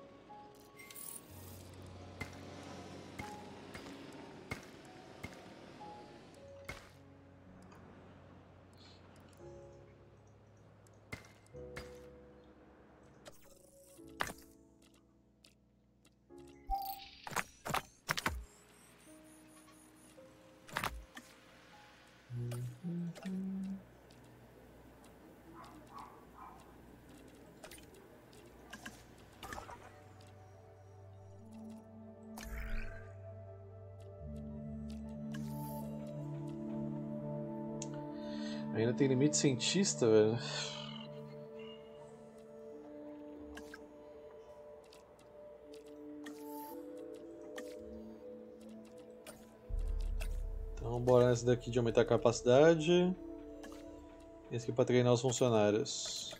Ainda tem limite cientista, velho. Então bora nessa daqui de aumentar a capacidade. Esse aqui para treinar os funcionários.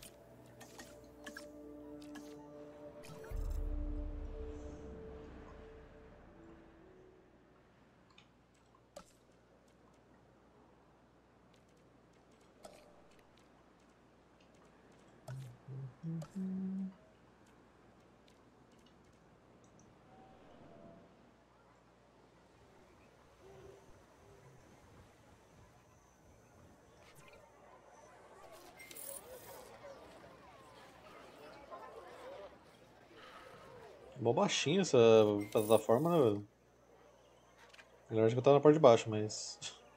Mó baixinho essa plataforma, né, velho? Melhor acho que eu tava na parte de baixo, mas...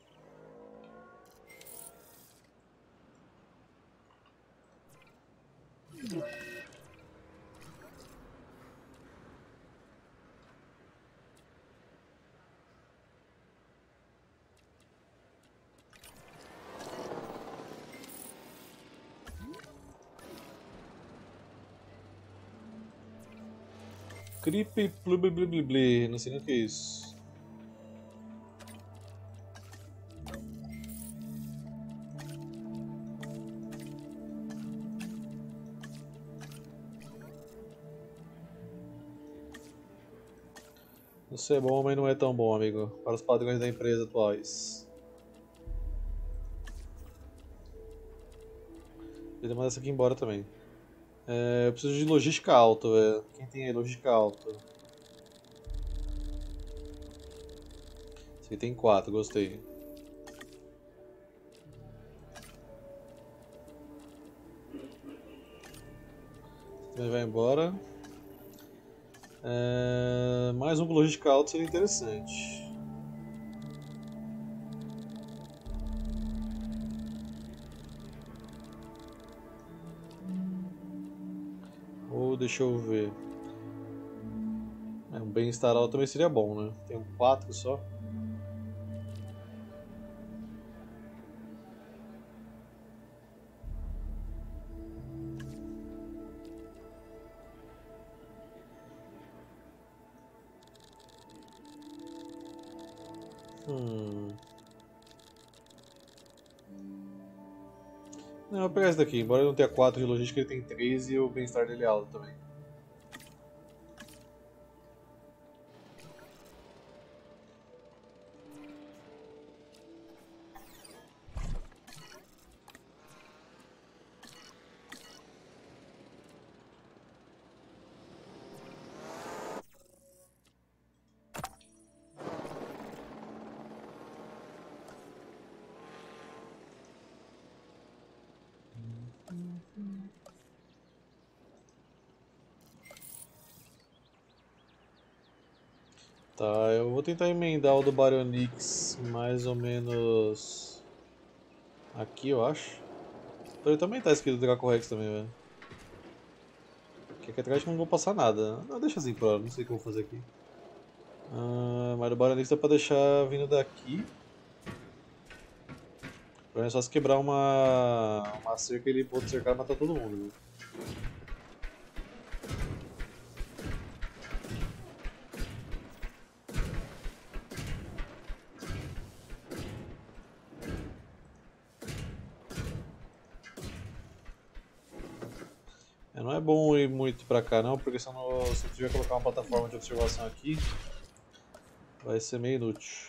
Creepy Plubliblibli, não sei nem o que é isso. Isso é bom, mas não é tão bom, amigo, para os padrões da empresa atuais. Ele manda essa aqui embora também. É, eu preciso de logística alta, velho. Quem tem aí logística alta? Esse aqui tem quatro, gostei. Ele vai embora. É, mais um com logística alta seria interessante. Ou deixa eu ver. É, um bem-estar alto também seria bom, né? Tem um quatro só. Hum. Não, eu vou pegar esse daqui. Embora ele não tenha quatro de logística, ele tem três e o bem-estar dele é alto também. Tá, eu vou tentar emendar o do Baryonyx mais ou menos aqui, eu acho. Ele também tá escrito Draco Rex também, velho. Aqui atrás não vou passar nada. Não, deixa assim por hora, não sei o que eu vou fazer aqui. Ah, mas o Baryonyx dá pra deixar vindo daqui. Pra só se quebrar uma, uma cerca ele pode cercar e matar todo mundo, viu? Não é bom ir muito pra cá não, porque senão, se eu tiver que colocar uma plataforma de observação aqui, vai ser meio inútil.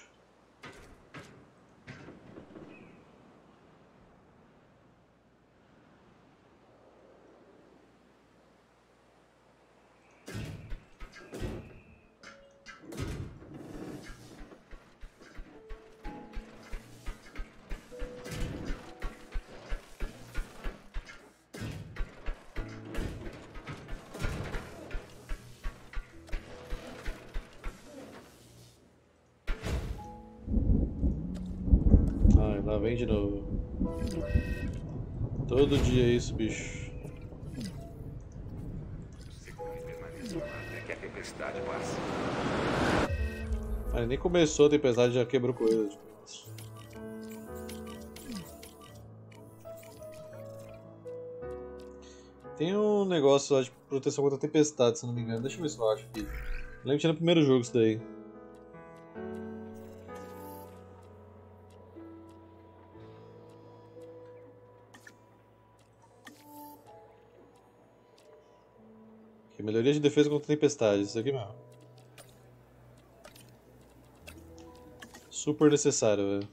Ai, lá vem de novo. Todo dia é isso, bicho. Segure e permaneça lá até que a tempestade passe. Mas nem começou a tempestade, já quebrou coisa. Tipo. Tem um negócio lá de proteção contra a tempestade, se não me engano. Deixa eu ver se eu acho aqui. Eu lembro que tinha no primeiro jogo isso daí. Aqui, melhoria de defesa contra tempestade, isso aqui mesmo. Super necessário, velho.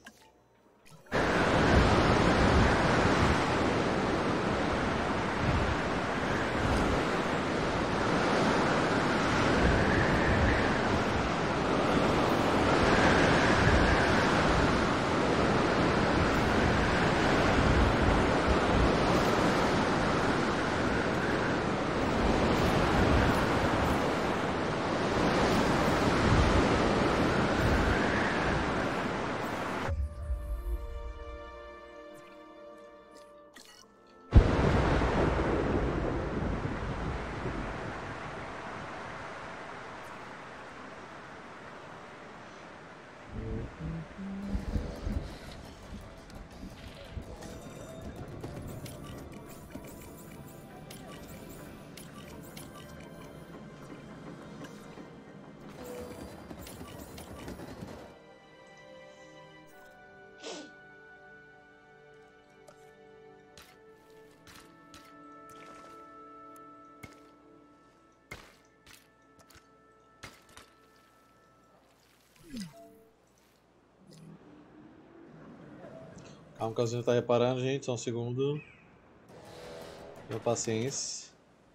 Calma que a Zina tá reparando, gente, só um segundo. Tenha paciência.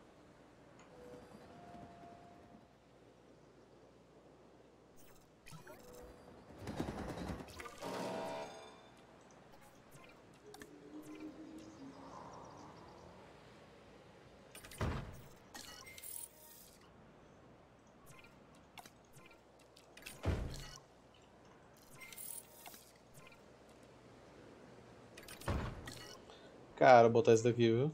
Cara, vou botar esse daqui, viu?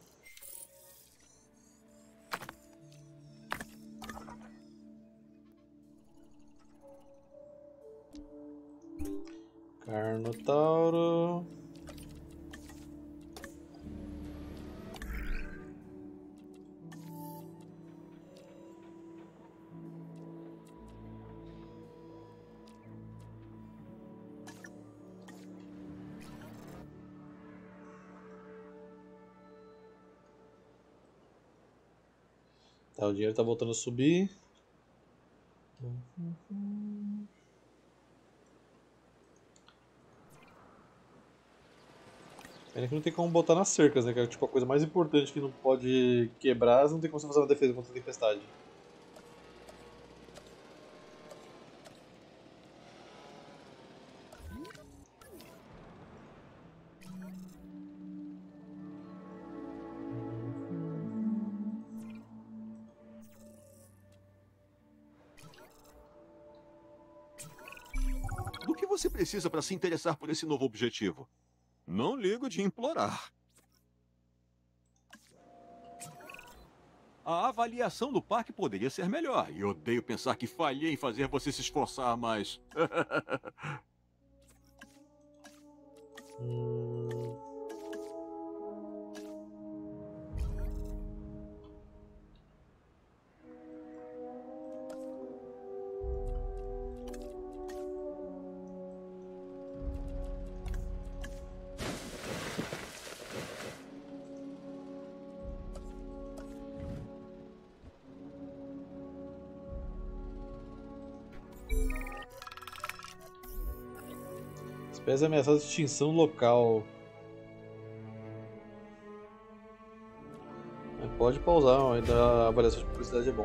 Carnotauro. Tá, o dinheiro tá voltando a subir. Pena que não tem como botar nas cercas, né? Que é tipo a coisa mais importante que não pode quebrar, não tem como você fazer uma defesa contra a tempestade. Do que você precisa para se interessar por esse novo objetivo? Não ligo de implorar. A avaliação do parque poderia ser melhor. E odeio pensar que falhei em fazer você se esforçar mais. Hum... Espécie ameaçada de extinção local. Mas pode pausar, ainda a avaliação de publicidade é bom.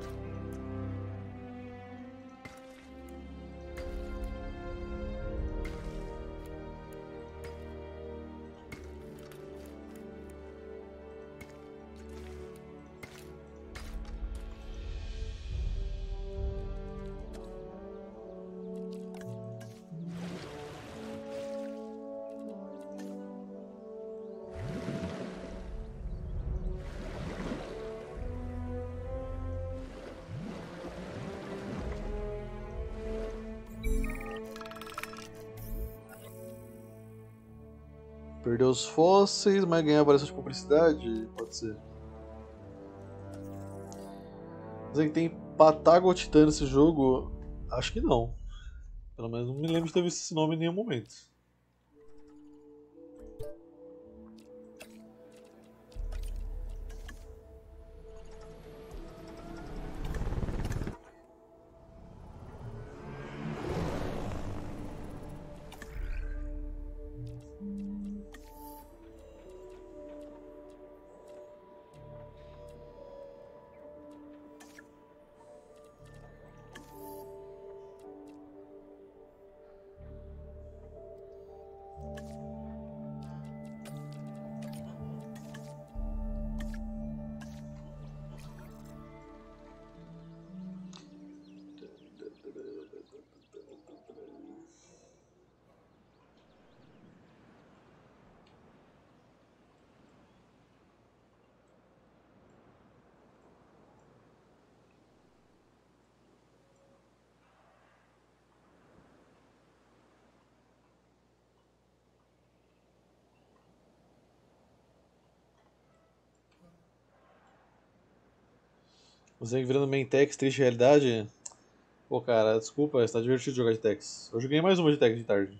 Perdeu os fósseis, mas ganhar avaliação de publicidade? Pode ser. Mas aí tem Patagotitan nesse jogo? Acho que não. Pelo menos não me lembro de ter visto esse nome em nenhum momento. Você virando main Tex, triste realidade? Pô, cara, desculpa, está divertido jogar de Tex. Eu joguei mais uma de Tex de tarde.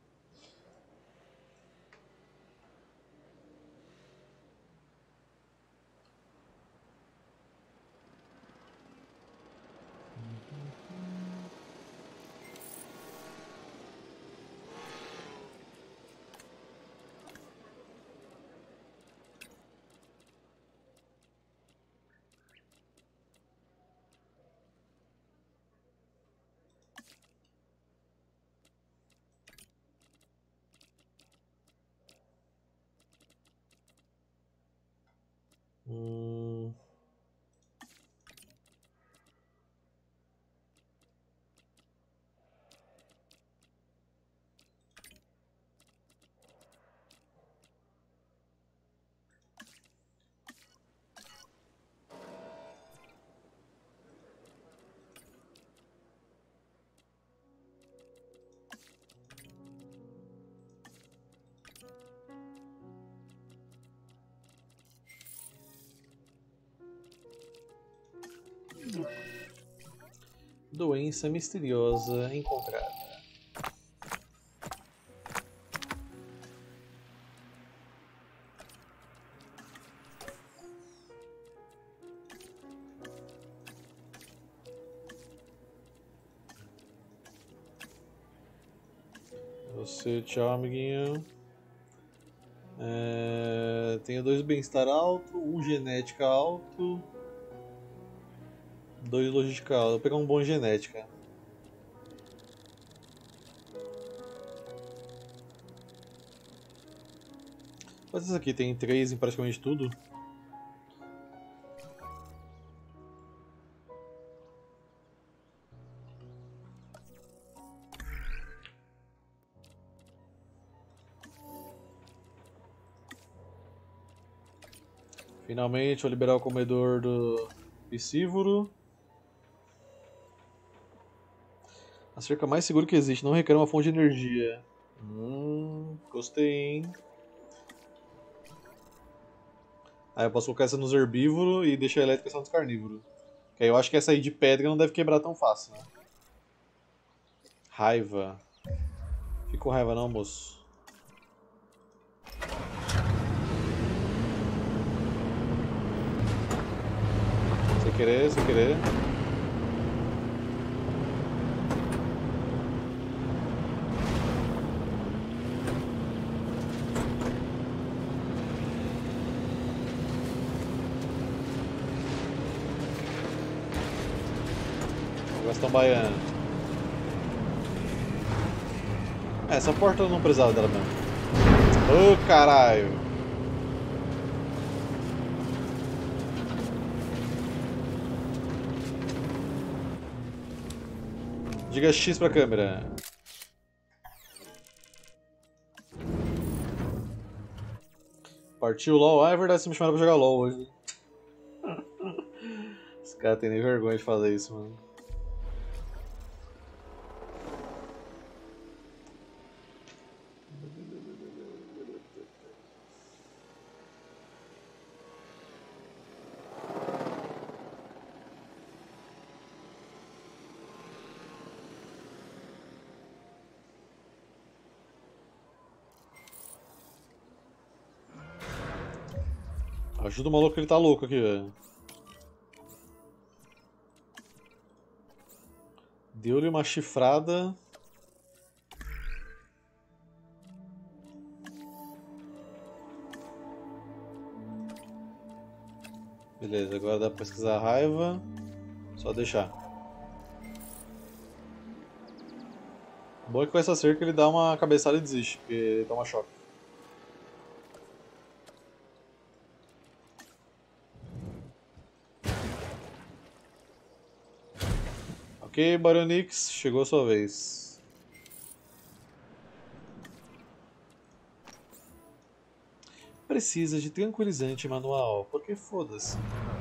Hum... Doença misteriosa encontrada. Você, tchau, amiguinho. É, tenho dois bem-estar alto, um genética alto, dois logística alto. Vou pegar um bom genética. Mas isso aqui tem três em praticamente tudo. Finalmente vou liberar o comedor do piscívoro. A cerca mais segura que existe, não requer uma fonte de energia. Hum, gostei, hein? Aí eu posso colocar essa nos herbívoros e deixar a elétrica só nos carnívoros. Que aí eu acho que essa aí de pedra não deve quebrar tão fácil, né? Raiva. Fica com raiva não, moço. Sem querer, sem querer. Gastão baiano. É, essa porta eu não precisava dela mesmo. Ô, oh, caralho! Diga X pra câmera. Partiu LOL? Ah, é verdade, você me chamaram pra jogar LOL hoje. Os caras têm nem vergonha de fazer isso, mano. Ajuda o maluco que ele tá louco aqui, velho. Deu-lhe uma chifrada. Beleza, agora dá pra pesquisar a raiva. Só deixar. O bom é que com essa cerca ele dá uma cabeçada e desiste, porque ele toma choque. Ok, Baronix, chegou a sua vez. Precisa de tranquilizante manual, porque foda-se.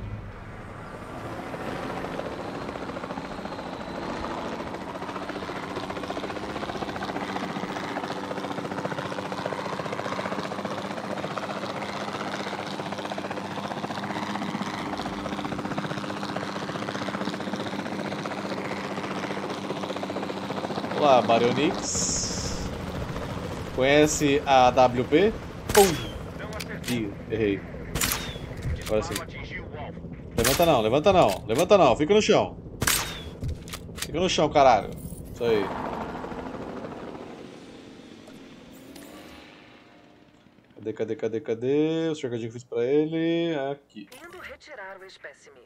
Olá, Baronix. Conhece a A W P? Pum! Ih, errei. Agora sim. Levanta não, levanta não, levanta não, fica no chão. Fica no chão, caralho. Isso aí. Cadê, cadê, cadê, cadê? O cercadinho que fiz pra ele. Aqui. Indo retirar o espécime.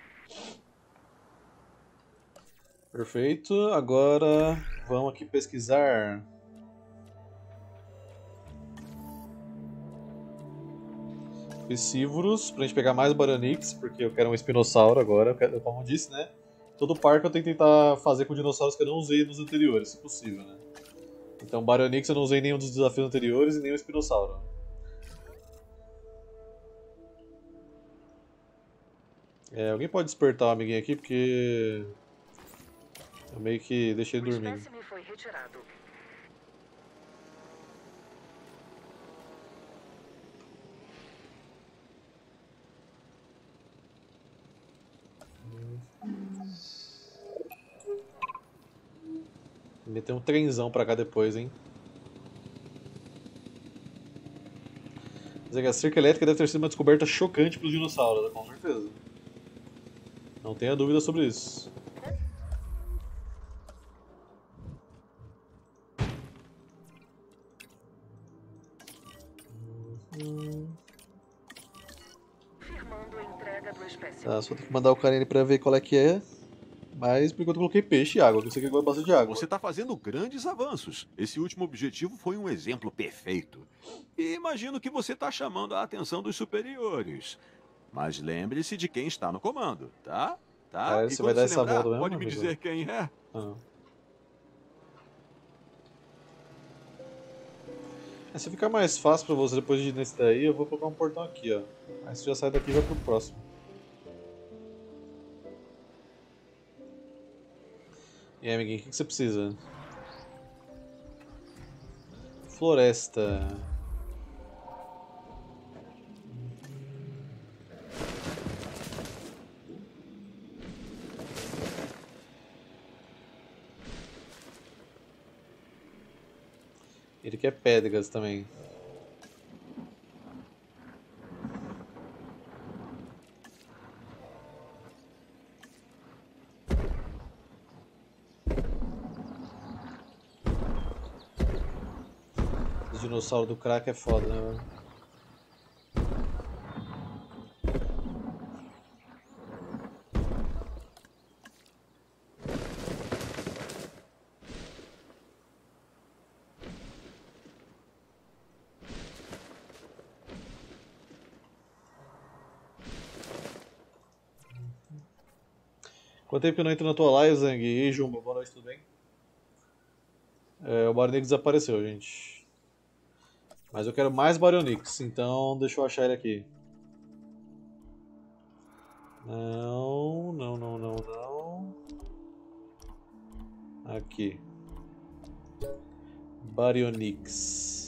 Perfeito. Agora vamos aqui pesquisar. Piscívoros, pra gente pegar mais Baronix, porque eu quero um espinossauro agora, eu quero, como eu disse, né? Todo parque eu tenho que tentar fazer com dinossauros que eu não usei nos anteriores, se possível, né? Então Baronix eu não usei nenhum dos desafios anteriores e nem o espinossauro. É, alguém pode despertar o amiguinho aqui, porque eu meio que deixei ele dormindo. O espécime foi retirado. Meter um trenzão pra cá depois, hein? Mas é que a cerca elétrica deve ter sido uma descoberta chocante para os dinossauros, com certeza. Não tenha dúvida sobre isso. espécime. Tá, só tem que mandar o Karen pra ver qual é que é. Mas por enquanto eu coloquei peixe e água, que eu sei que gosta bastante de água. Você está fazendo grandes avanços. Esse último objetivo foi um exemplo perfeito. E imagino que você está chamando a atenção dos superiores. Mas lembre-se de quem está no comando, tá? Tá? Cara, E você quando vai dar se essa lembrar, volta mesmo, pode me amigo? dizer quem é. Ah. É, se ficar mais fácil pra você depois de ir nesse daí, eu vou colocar um portão aqui, ó. Aí você já sai daqui e vai pro próximo. E aí, amiguinho, o que que você precisa? Floresta. Ele quer pedras também. O dinossauro do crack é foda, né, mano? Quanto tempo que eu não entro na tua live, Zang? E aí, Jumbo, boa noite, tudo bem? É, o Baronix desapareceu, gente. Mas eu quero mais Baronix, então deixa eu achar ele aqui. Não, não, não, não, não. Aqui. Baryonyx.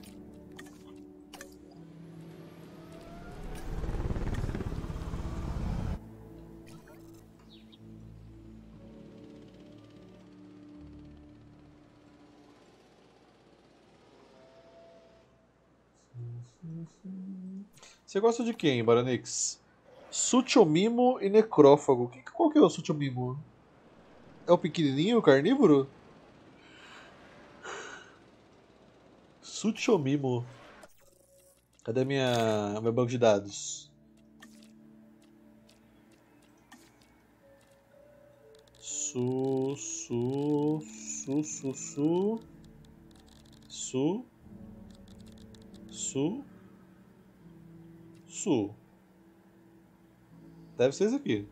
Você gosta de quem, Baronix? Suchomimo e Necrófago. Que- Qual que é o Suchomimo? É o pequenininho, o carnívoro? Suchomimo. Cadê minha, meu banco de dados? Su, su, su, su, su, su, su, su. Deve ser esse aqui.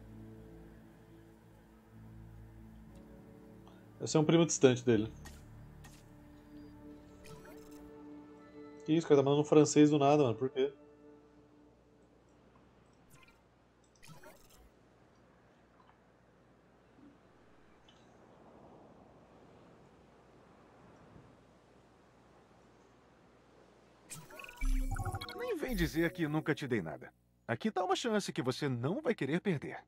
Deve ser um primo distante dele. Que isso, o cara tá mandando francês do nada, mano. Por quê? Nem vem dizer que nunca te dei nada. Aqui tá uma chance que você não vai querer perder.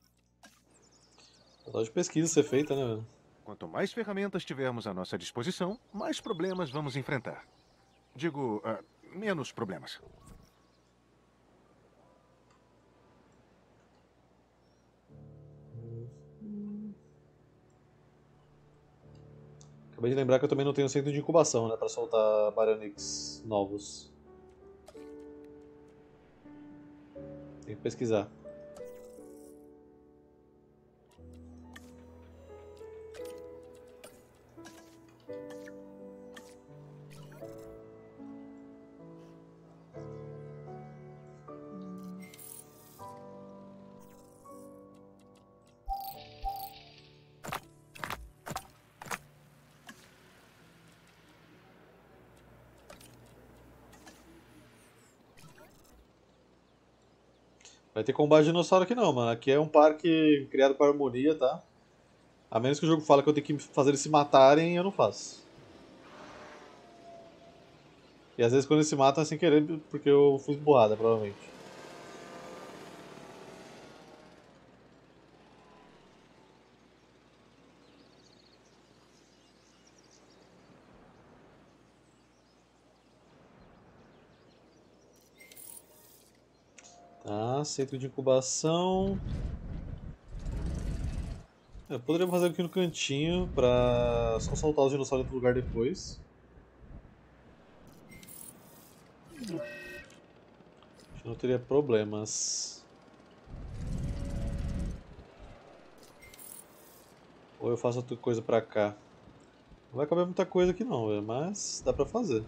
Tá de pesquisa ser feita, né, velho? Quanto mais ferramentas tivermos à nossa disposição, mais problemas vamos enfrentar. Digo, ah, menos problemas. Acabei de lembrar que eu também não tenho centro de incubação, né, pra soltar Baryonyx novos. Tem que pesquisar. Vai ter combate de dinossauro aqui não, mano. Aqui é um parque criado para harmonia, tá? A menos que o jogo fale que eu tenho que fazer eles se matarem, eu não faço. E às vezes quando eles se matam é sem querer, porque eu fui esburrada, provavelmente. Tá, centro de incubação. Eu poderia fazer aqui no cantinho pra só soltar os dinossauros em outro lugar depois. Acho que não teria problemas. Ou eu faço outra coisa pra cá. Não vai caber muita coisa aqui não, velho, mas dá pra fazer.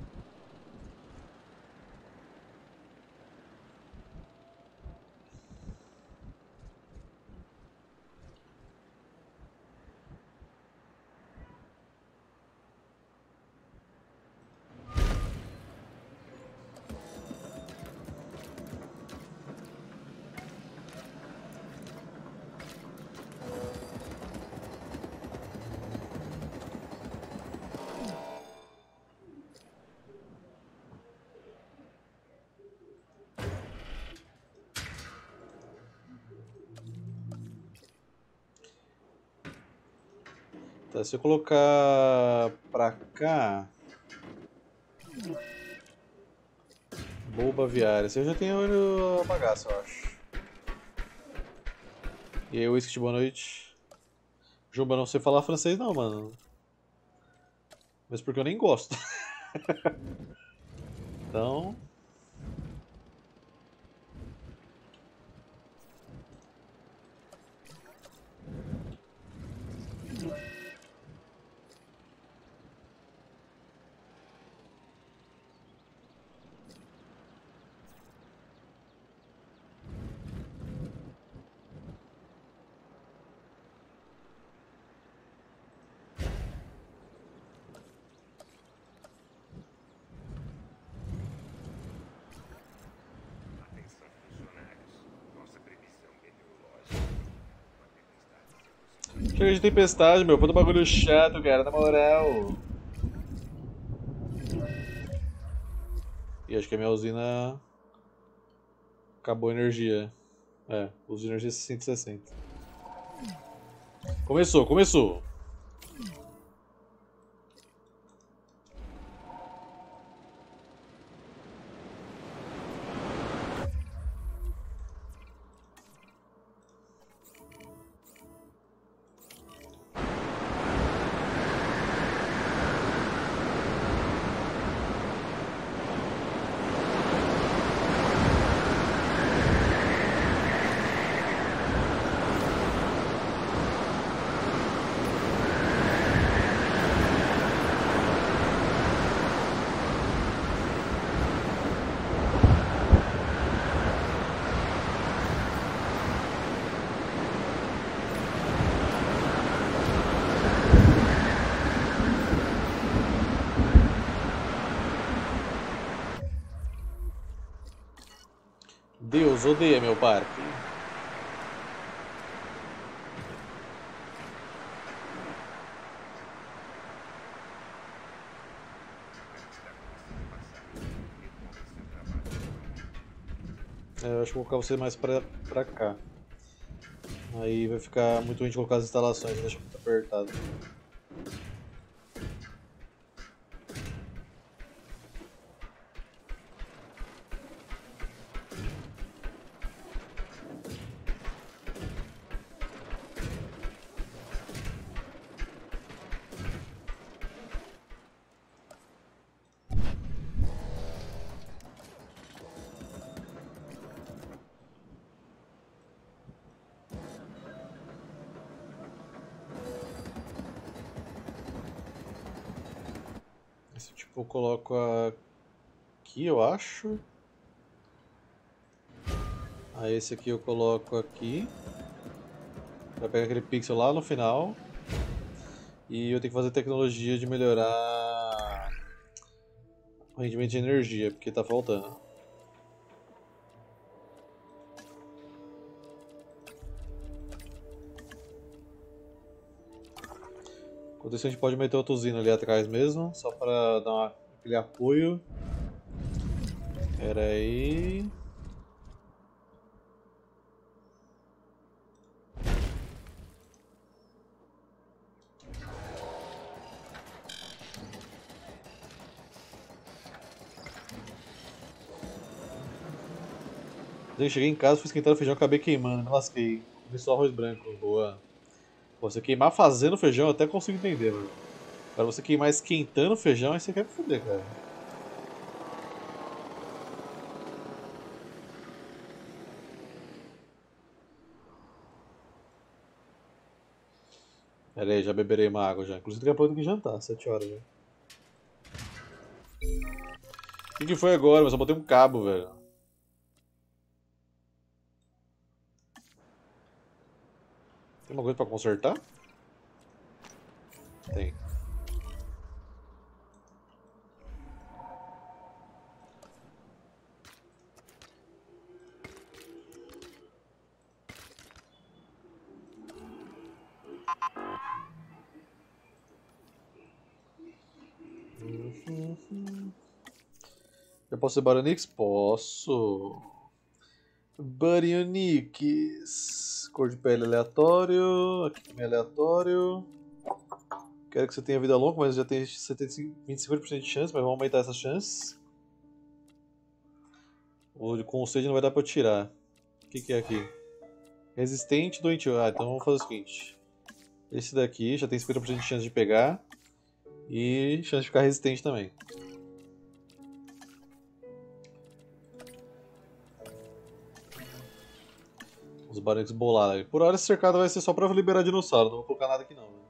Tá, se eu colocar pra cá... Boba aviária. Você já tem a bagaça, eu acho. E aí, Whisky, boa noite. Juba, não sei falar francês não, mano. Mas porque eu nem gosto. Então... Chega de tempestade, meu. Puta bagulho chato, cara. Na moral. E acho que a minha usina... Acabou a energia. É, uso energia seiscentos e sessenta. Começou, começou. Deus odeia meu parque. É, eu acho que vou colocar você mais pra, pra cá. Aí vai ficar muito ruim de colocar as instalações, deixa muito apertado. Esse tipo eu coloco aqui, eu acho. Aí esse aqui eu coloco aqui. Vai pegar aquele pixel lá no final. E eu tenho que fazer tecnologia de melhorar o rendimento de energia, porque tá faltando. Enquanto isso a gente pode meter outra usina ali atrás mesmo, só pra dar uma, aquele apoio. Pera aí. Eu cheguei em casa, fui esquentar o feijão, acabei queimando, me lasquei. Comi só arroz branco, boa. Pô, você queimar fazendo feijão eu até consigo entender, mano. Agora você queimar esquentando feijão, aí você quer me foder, cara. Pera aí, já beberei uma água já. Inclusive daqui a pouco eu tenho que jantar, sete horas já. O que, que foi agora? Eu só botei um cabo, velho. Tem uma coisa pra consertar? Tem. Eu posso ser Baronix? Posso. Baryonyx. Cor de pele aleatório. Aqui também é aleatório. Quero que você tenha vida longa, mas já tem setenta e cinco, vinte e cinco por cento de chance, mas vamos aumentar essas chances. O com o sede não vai dar pra eu tirar. O que, que é aqui? Resistente, doentio. Ah, então vamos fazer o seguinte. Esse daqui já tem cinquenta por cento de chance de pegar. E chance de ficar resistente também. Os Baronix bolados. Por hora esse cercado vai ser só pra liberar dinossauro. Não vou colocar nada aqui não. Né?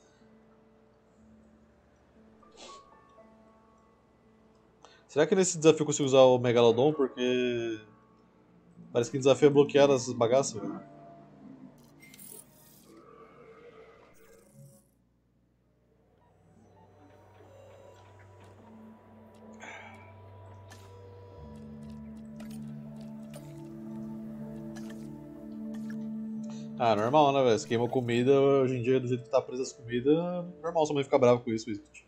Será que nesse desafio eu consigo usar o Megalodon? Porque parece que o desafio é bloquear as bagaças. Velho. Ah, normal, né, velho? Se queima comida, hoje em dia, do jeito que tá presa as comidas, normal sua mãe ficar brava com isso, Whisky.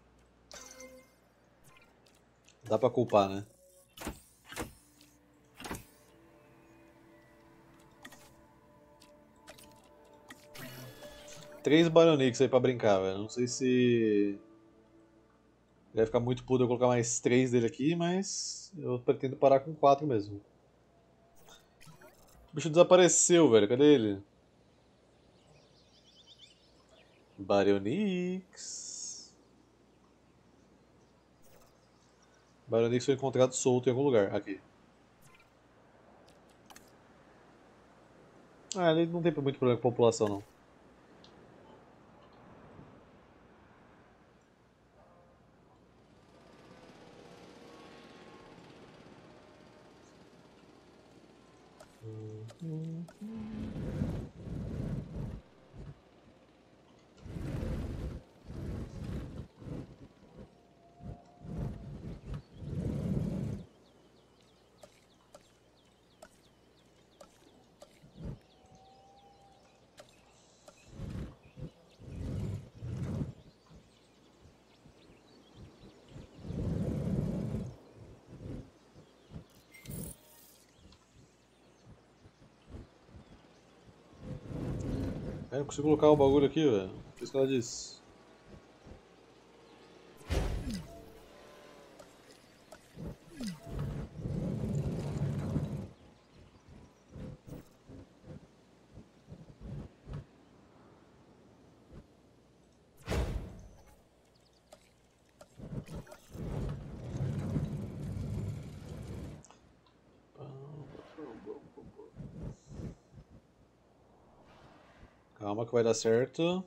Dá pra culpar, né? Três Baryonyx aí pra brincar, velho. Não sei se... vai ficar muito puto eu colocar mais três dele aqui, mas eu pretendo parar com quatro mesmo. O bicho desapareceu, velho. Cadê ele? Baryonyx. Baryonyx foi encontrado solto em algum lugar. Aqui. Ah, ele não tem muito problema com a população, não. Eu não consigo colocar o bagulho aqui, velho. Por isso que ela disse. Calma que vai dar certo.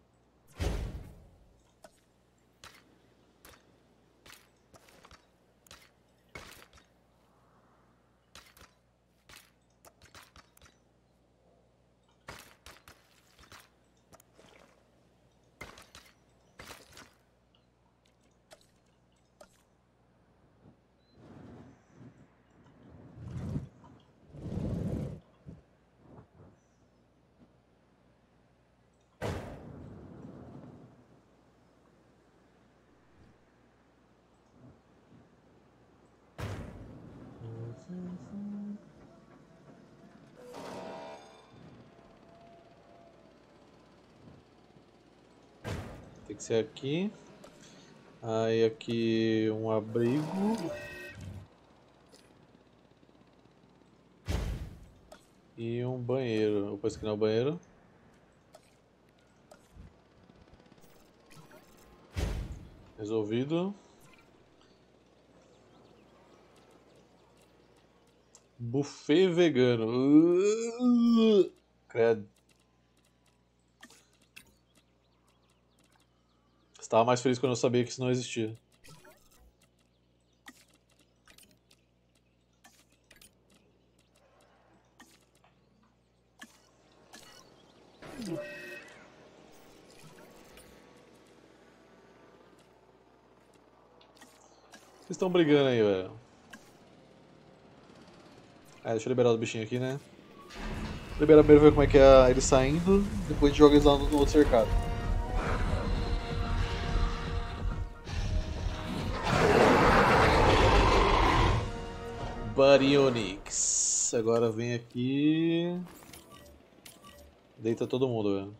Tem que ser aqui. Aí aqui um abrigo. E um banheiro. Vou pôr isso aqui no banheiro. Resolvido. Buffet vegano. Uh, credo. Estava mais feliz quando eu sabia que isso não existia. Vocês estão brigando aí, velho. Ah, deixa eu liberar os bichinhos aqui, né? Libera primeiro, ver como é que é eles saindo, depois a gente joga eles lá no outro cercado. Baryonyx. Agora vem aqui. Deita todo mundo, velho.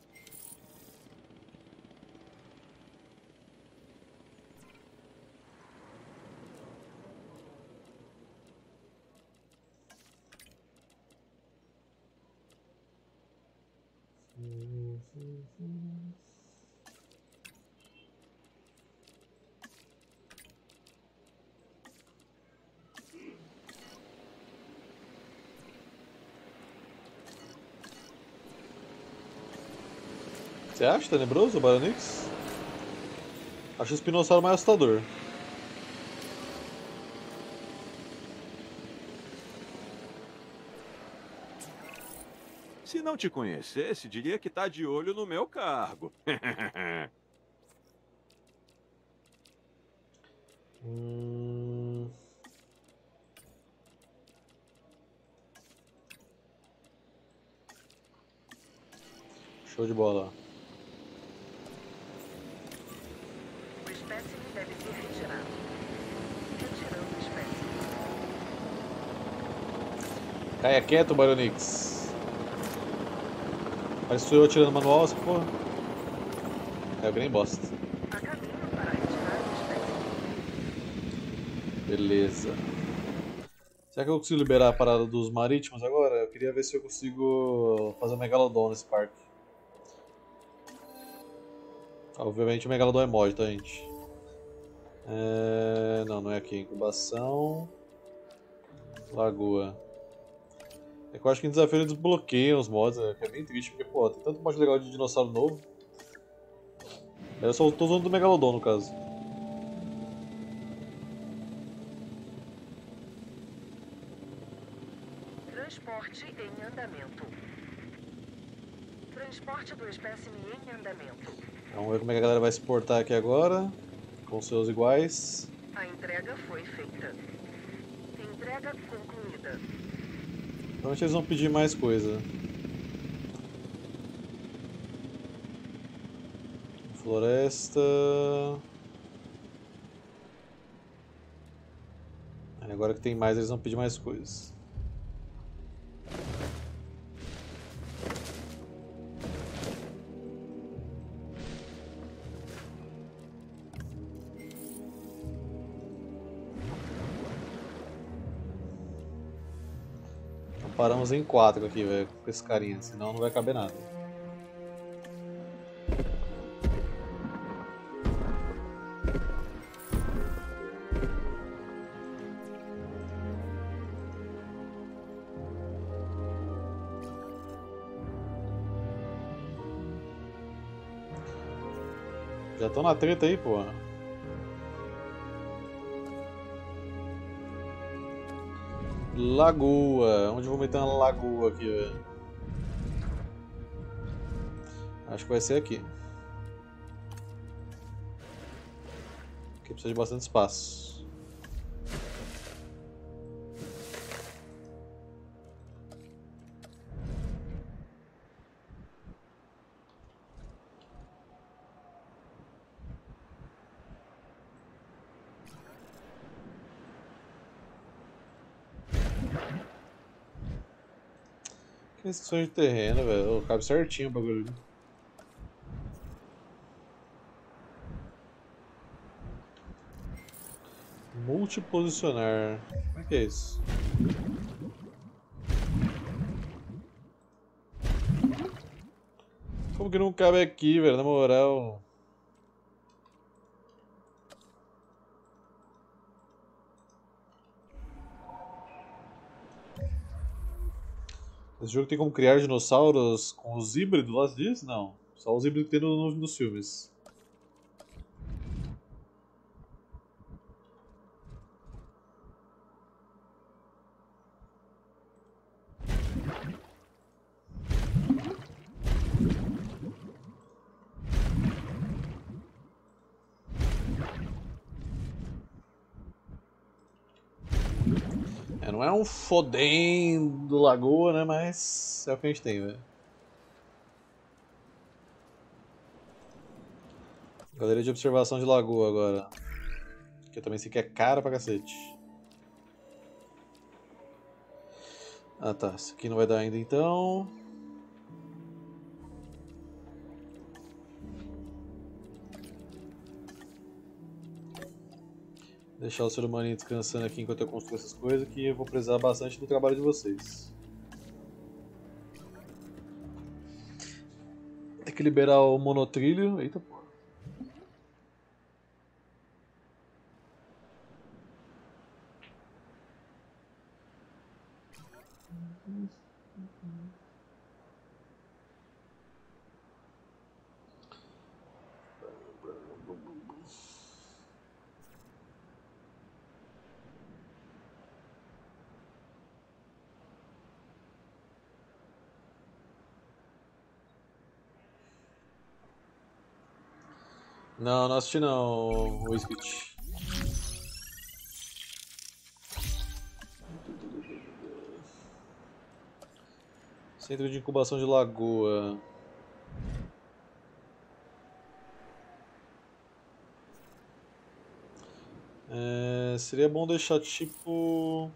Você acha tenebroso o Baryonyx? Acho o espinossauro mais assustador. Se não te conhecesse, diria que tá de olho no meu cargo. hum... Show de bola. O espécime deve ser retirado. Retirando o espécime. Caia quieto, Baryonyx. Parece que sou eu atirando manual, essa porra. É, eu nem bosta. A caminho para retirar o espécime. Beleza. Será que eu consigo liberar a parada dos marítimos agora? Eu queria ver se eu consigo fazer o Megalodon nesse parque. Obviamente o Megalodon é mod, tá, gente? É... Não, não é aqui. Incubação. Lagoa. É que eu acho que em desafio eles desbloqueiam os mods, né? Que é bem triste, porque, pô, tem tanto mod legal de dinossauro novo. Eu só tô usando do Megalodon, no caso. Transporte em andamento. Transporte do espécime em andamento. Vamos ver como é que a galera vai se portar aqui agora. Com seus iguais. A entrega foi feita. Entrega concluída. Provavelmente eles vão pedir mais coisa. Floresta. Agora que tem mais, eles vão pedir mais coisas. Paramos em quatro aqui, velho, com esse carinha, senão não vai caber nada. Já estão na treta aí, porra. Lagoa. Onde eu vou meter uma lagoa aqui, velho? Acho que vai ser aqui. Aqui precisa de bastante espaço. Que restrições de terreno, velho. Cabe certinho o bagulho. Multiposicionar. Como é que é isso? Como que não cabe aqui, velho? Na moral. Esse jogo tem como criar dinossauros com os híbridos lá disso? Não. Só os híbridos que tem no, no, nos filmes. É, não é um fodendo lagoa, né? Mas é o que a gente tem, velho. Galeria de observação de lagoa agora. Que eu também sei que é cara pra cacete. Ah tá, isso aqui não vai dar ainda então. Deixar o ser humano descansando aqui enquanto eu construo essas coisas, que eu vou precisar bastante do trabalho de vocês. Tem que liberar o monotrilho. Eita porra. Não, não assisti não, o Spit. Centro de incubação de lagoa. É, seria bom deixar tipo...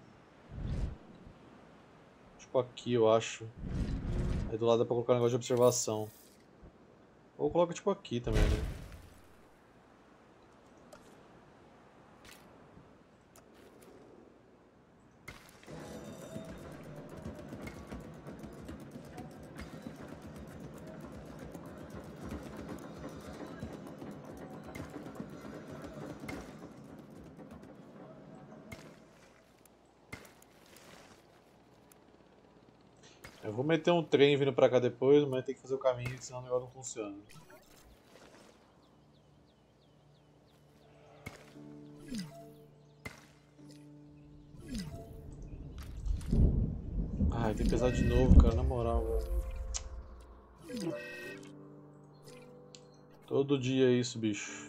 Tipo aqui, eu acho. Aí do lado dá pra colocar um negócio de observação. Ou coloca tipo aqui também, né? Eu vou meter um trem vindo pra cá depois, mas tem que fazer o caminho, senão o negócio não funciona. Ai, tem que pesar de novo, cara, na moral, velho. Todo dia é isso, bicho.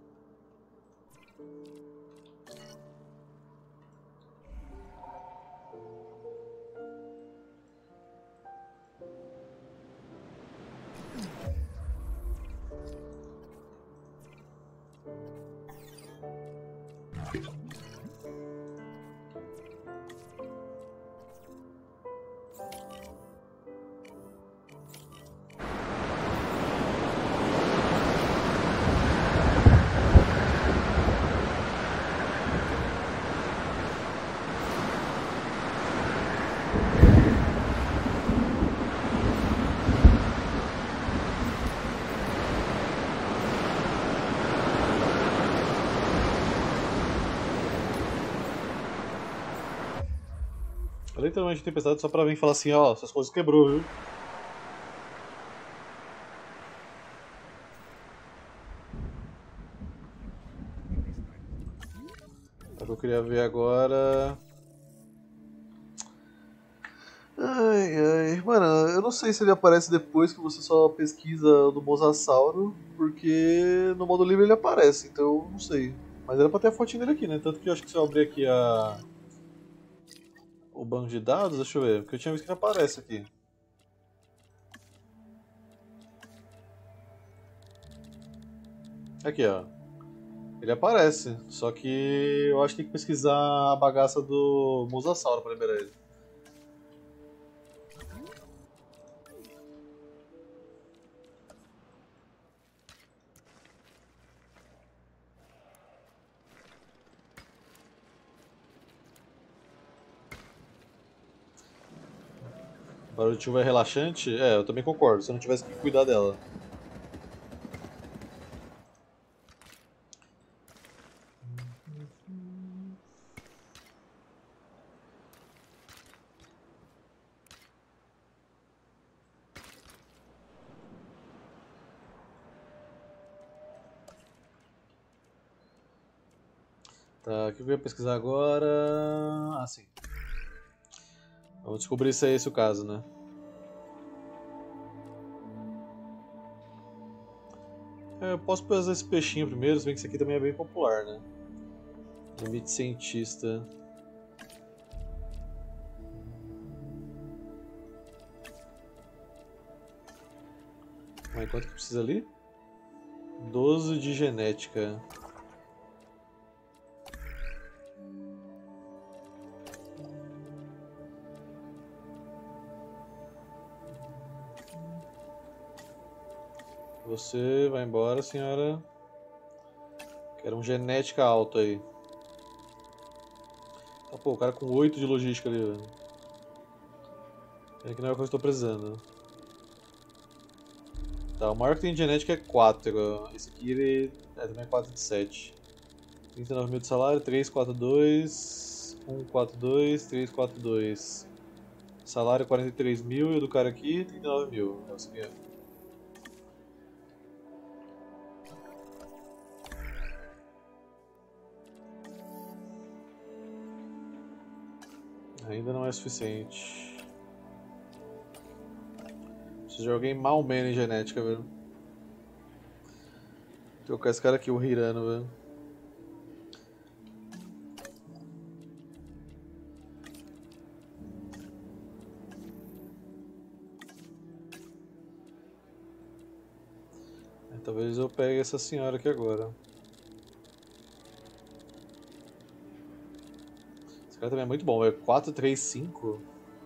Eu literalmente tenho pensado só pra vir falar assim, ó, essas coisas quebrou, viu? É o que eu queria ver agora. Ai, ai, mano, eu não sei se ele aparece depois que você só pesquisa do Mosasauro, porque no modo livre ele aparece, então eu não sei. Mas era pra ter a fotinha dele aqui, né? Tanto que eu acho que se eu abrir aqui a... o banco de dados, deixa eu ver, porque eu tinha visto que ele aparece aqui. Aqui, ó. Ele aparece, só que eu acho que tem que pesquisar a bagaça do Mosasauro pra liberar ele. Barulho de chuva é relaxante? É, eu também concordo, se eu não tivesse que cuidar dela. Tá, o que eu ia pesquisar agora? Ah, sim. Vamos descobrir se é esse o caso, né? É, eu posso fazer esse peixinho primeiro, se bem que isso aqui também é bem popular, né? Limite cientista. Mas quanto que precisa ali? doze de genética. Você vai embora, senhora. Quero um genética alto aí. Tá, pô, o cara com oito de logística ali, velho. É que não é o que eu estou precisando. Tá, o maior que tem de genética é quatro. Esse aqui ele é também quatro de sete. trinta e nove mil de salário, três, quatro, dois. um, quatro, dois, três, quatro, dois. Salário quarenta e três mil e o do cara aqui trinta e nove mil. É o seguinte. Ainda não é suficiente. Preciso de alguém mal menos em genética, velho. Vou trocar esse cara aqui, o Hirano, velho. É, talvez eu pegue essa senhora aqui agora. Esse cara também é muito bom, é quatro, três, cinco.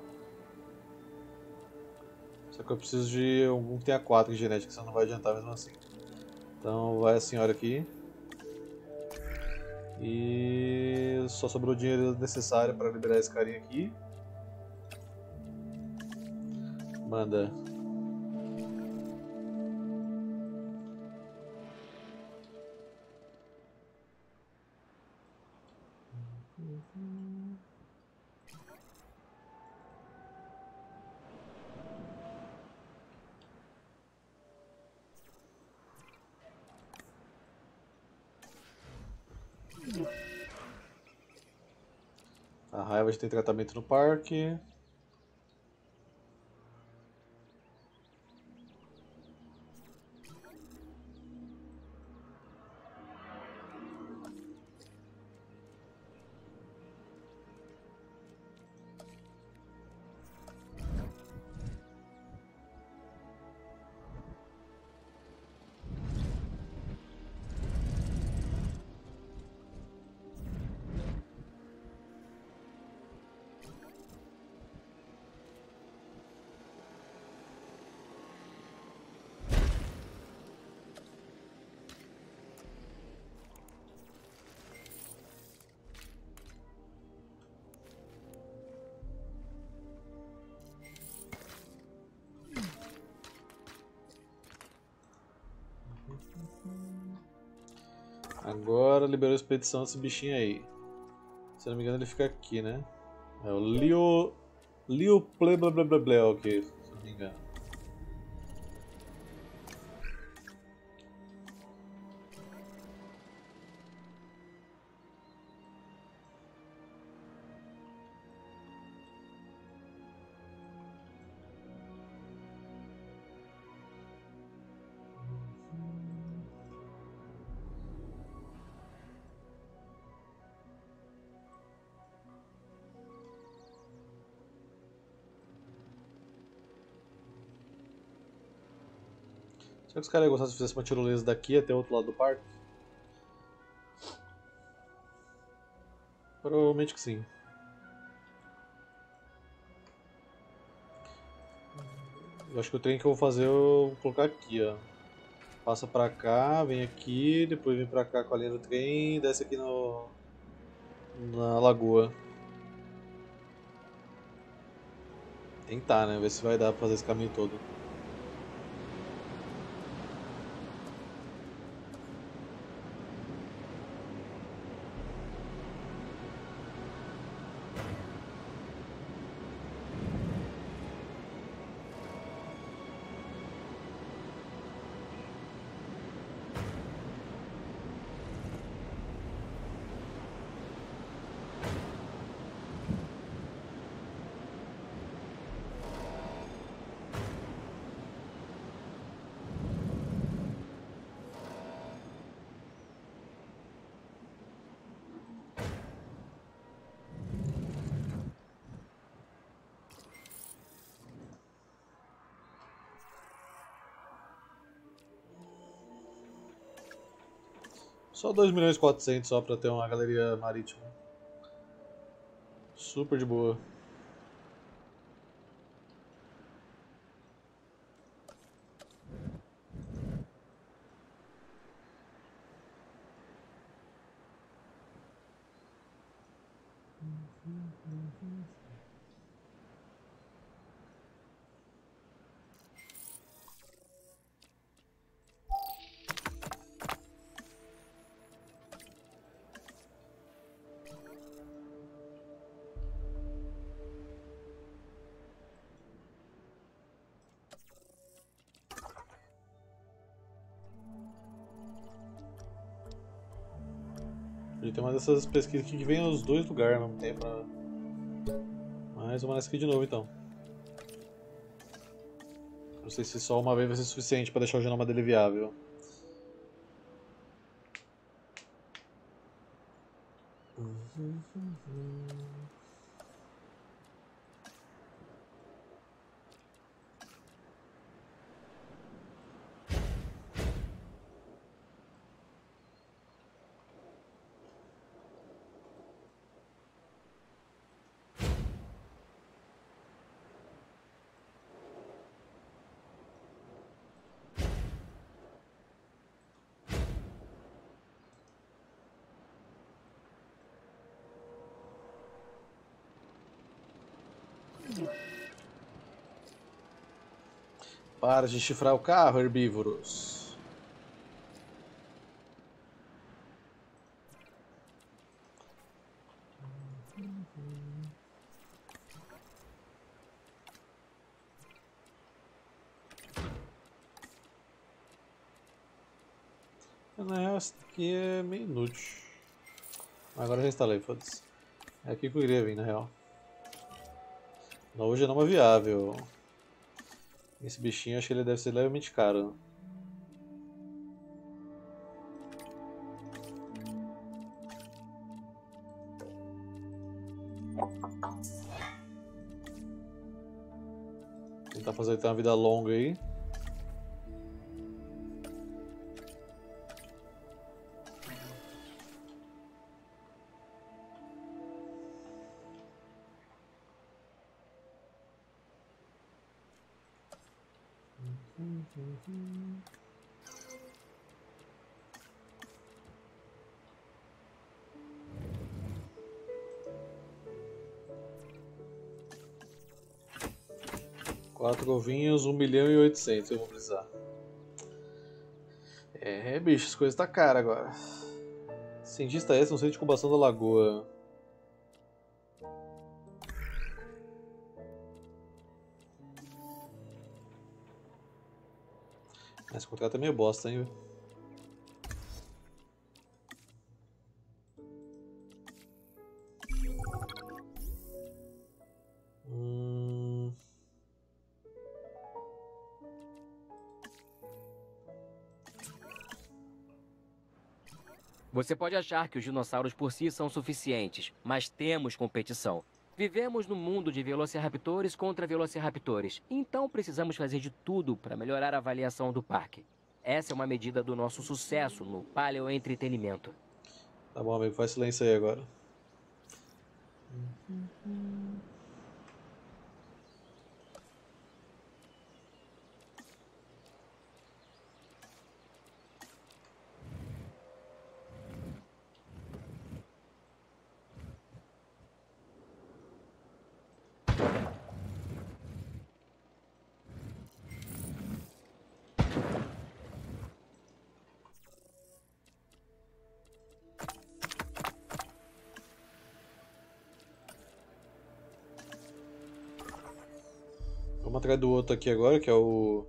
Só que eu preciso de algum que tenha quatro em genética, senão não vai adiantar mesmo assim. Então vai a senhora aqui. E só sobrou o dinheiro necessário para liberar esse carinha aqui. Manda. A raiva de ter tratamento no parque. Agora liberou a expedição desse bichinho aí. Se não me engano ele fica aqui, né? É o Leo... Leo Ple blá blá blá blá, ok, se não me engano. Será que os caras iam gostar se fizesse uma tirolesa daqui até o outro lado do parque? Provavelmente que sim. Eu acho que o trem que eu vou fazer eu vou colocar aqui, ó. Passa pra cá, vem aqui, depois vem pra cá com a linha do trem e desce aqui no... na lagoa. Tentar, né? Ver se vai dar pra fazer esse caminho todo. Só dois milhões e quatrocentos só pra ter uma galeria marítima. Super de boa. E tem uma dessas pesquisas aqui que vem nos dois lugares ao mesmo tempo. Mas vamos nessa aqui de novo então. Não sei se só uma vez vai ser suficiente para deixar o genoma dele viável. Para de chifrar o carro, herbívoros. Na real, essa aqui é meio inútil. Agora eu já instalei, foda-se. É aqui que eu queria vir, na real. Novo genoma viável. Esse bichinho, acho que ele deve ser levemente caro. Tentar fazer ele ter uma vida longa aí. Quatro ovinhos, um milhão e oitocentos eu vou precisar. É, bicho, as coisas tá cara agora. Cientista S no centro de incubação da lagoa. Esse contrato é meio bosta, hein? Hum... Você pode achar que os dinossauros por si são suficientes, mas temos competição. Vivemos num mundo de velociraptores contra velociraptores, então precisamos fazer de tudo para melhorar a avaliação do parque. Essa é uma medida do nosso sucesso no paleoentretenimento. Tá bom, amigo, faz silêncio aí agora. Vamos atrás do outro aqui agora, que é o...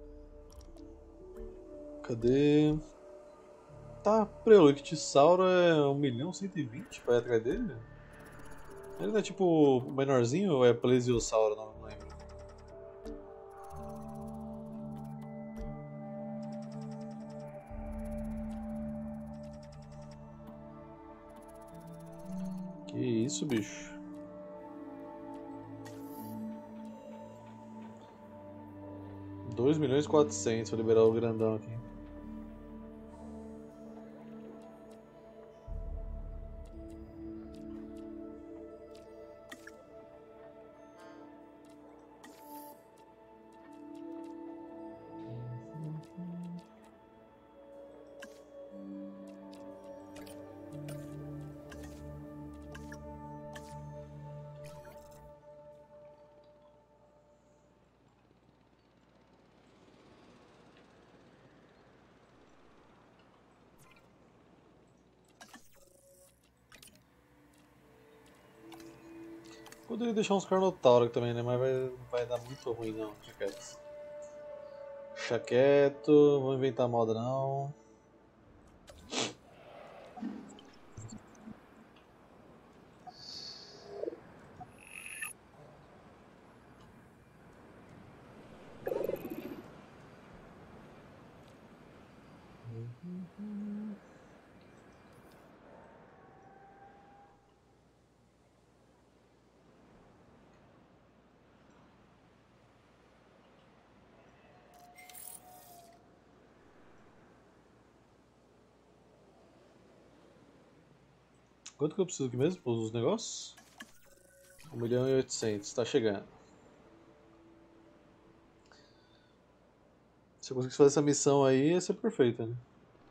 Cadê? Tá, Prelictissauro é um milhão cento e vinte pra ir atrás dele? Ele não é tipo o menorzinho ou é Plesiosauro? Não, não lembro. Que isso, bicho? dois milhões e quatrocentos, vou liberar o grandão aqui. Poderia deixar uns Carnotauro aqui também, né? Mas vai, vai dar muito ruim não, deixa quieto. Deixa quieto, vou inventar moda não. Quanto que eu preciso aqui mesmo para os negócios? um milhão e oitocentos, tá chegando. Se eu conseguisse fazer essa missão aí, ia ser perfeita, né?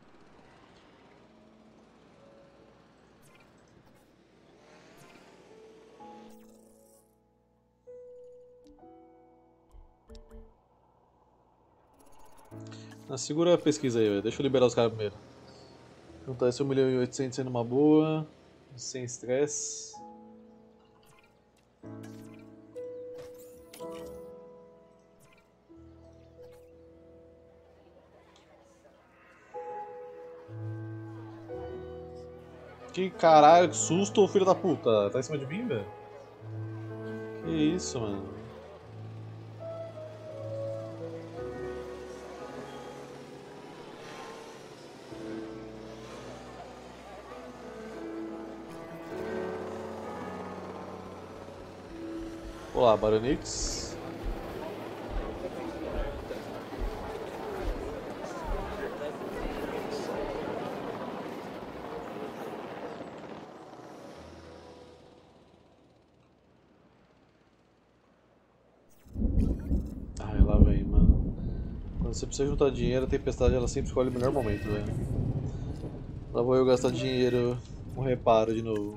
Ah, segura a pesquisa aí, véio. Deixa eu liberar os caras primeiro. Então tá, esse um milhão e oitocentos sendo uma boa, sem estresse. Que caralho, que susto, filho da puta. Tá em cima de mim, velho? Que isso, mano. Olá, Baronix. Ai, lá vem, mano. Quando você precisa juntar dinheiro, a tempestade ela sempre escolhe o melhor momento, velho. Lá vou eu gastar dinheiro com reparo de novo.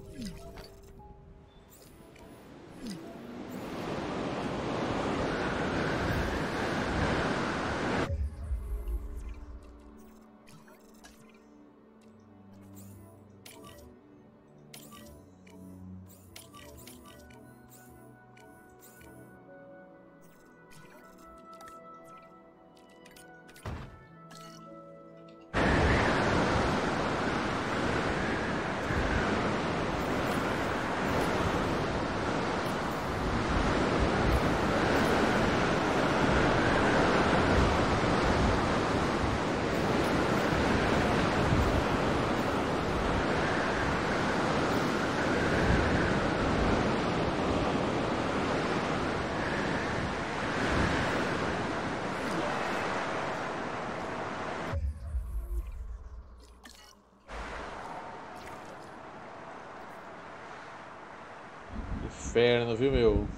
Inferno, viu, meu?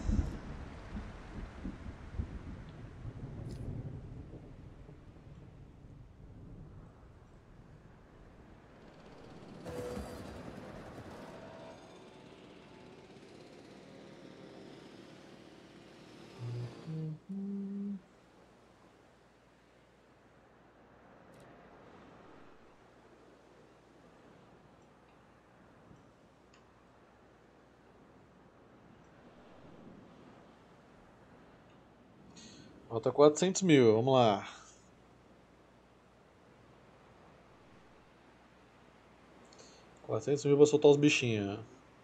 Falta quatrocentos mil, vamos lá. quatrocentos mil pra soltar os bichinhos.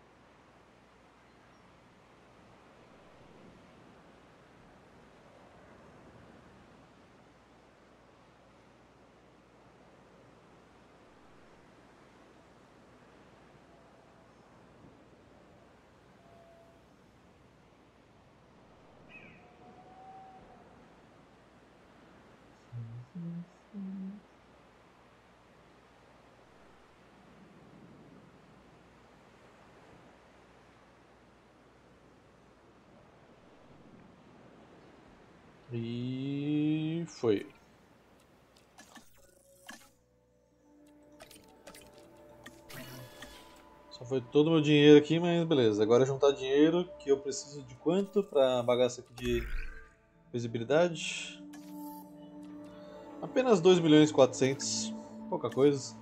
E foi. Só foi todo o meu dinheiro aqui, mas beleza. Agora é juntar dinheiro, que eu preciso de quanto pra bagaça aqui de visibilidade? Apenas dois milhões e quatrocentos. Pouca coisa.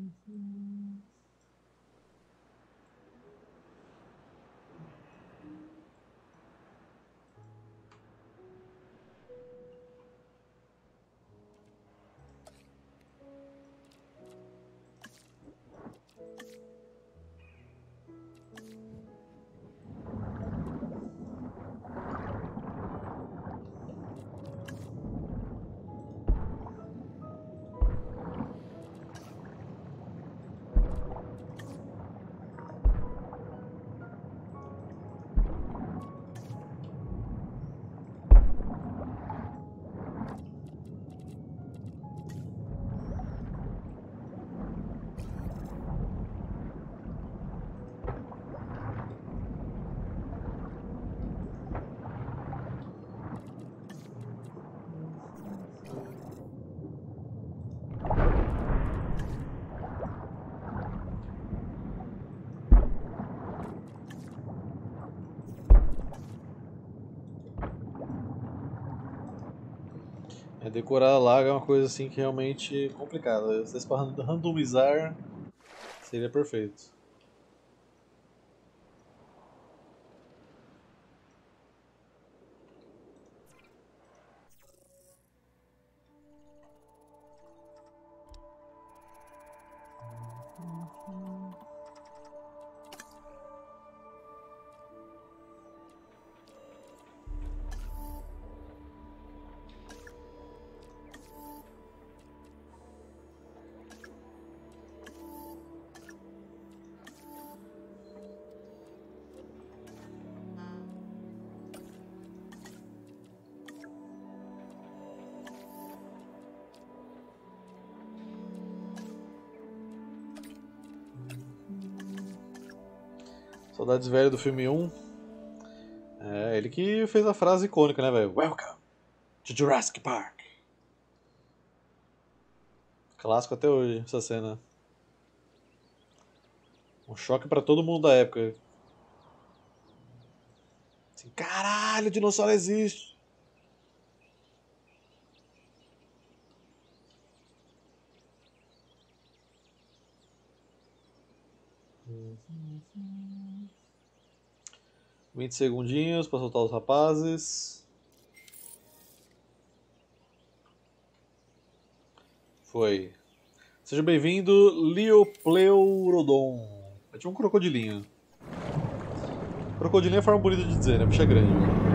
É, decorar a laga é uma coisa assim que realmente é complicada. Se para randomizar, seria perfeito. Saudades velho do filme um. É, ele que fez a frase icônica, né, velho? Welcome to Jurassic Park. Clássico até hoje, essa cena. Um choque pra todo mundo da época. Assim, caralho, o dinossauro existe. vinte segundinhos pra soltar os rapazes. Foi. Seja bem-vindo, Liopleurodon. É tipo um crocodilinho. Crocodilinho é forma bonita de dizer, né? Bicho é grande.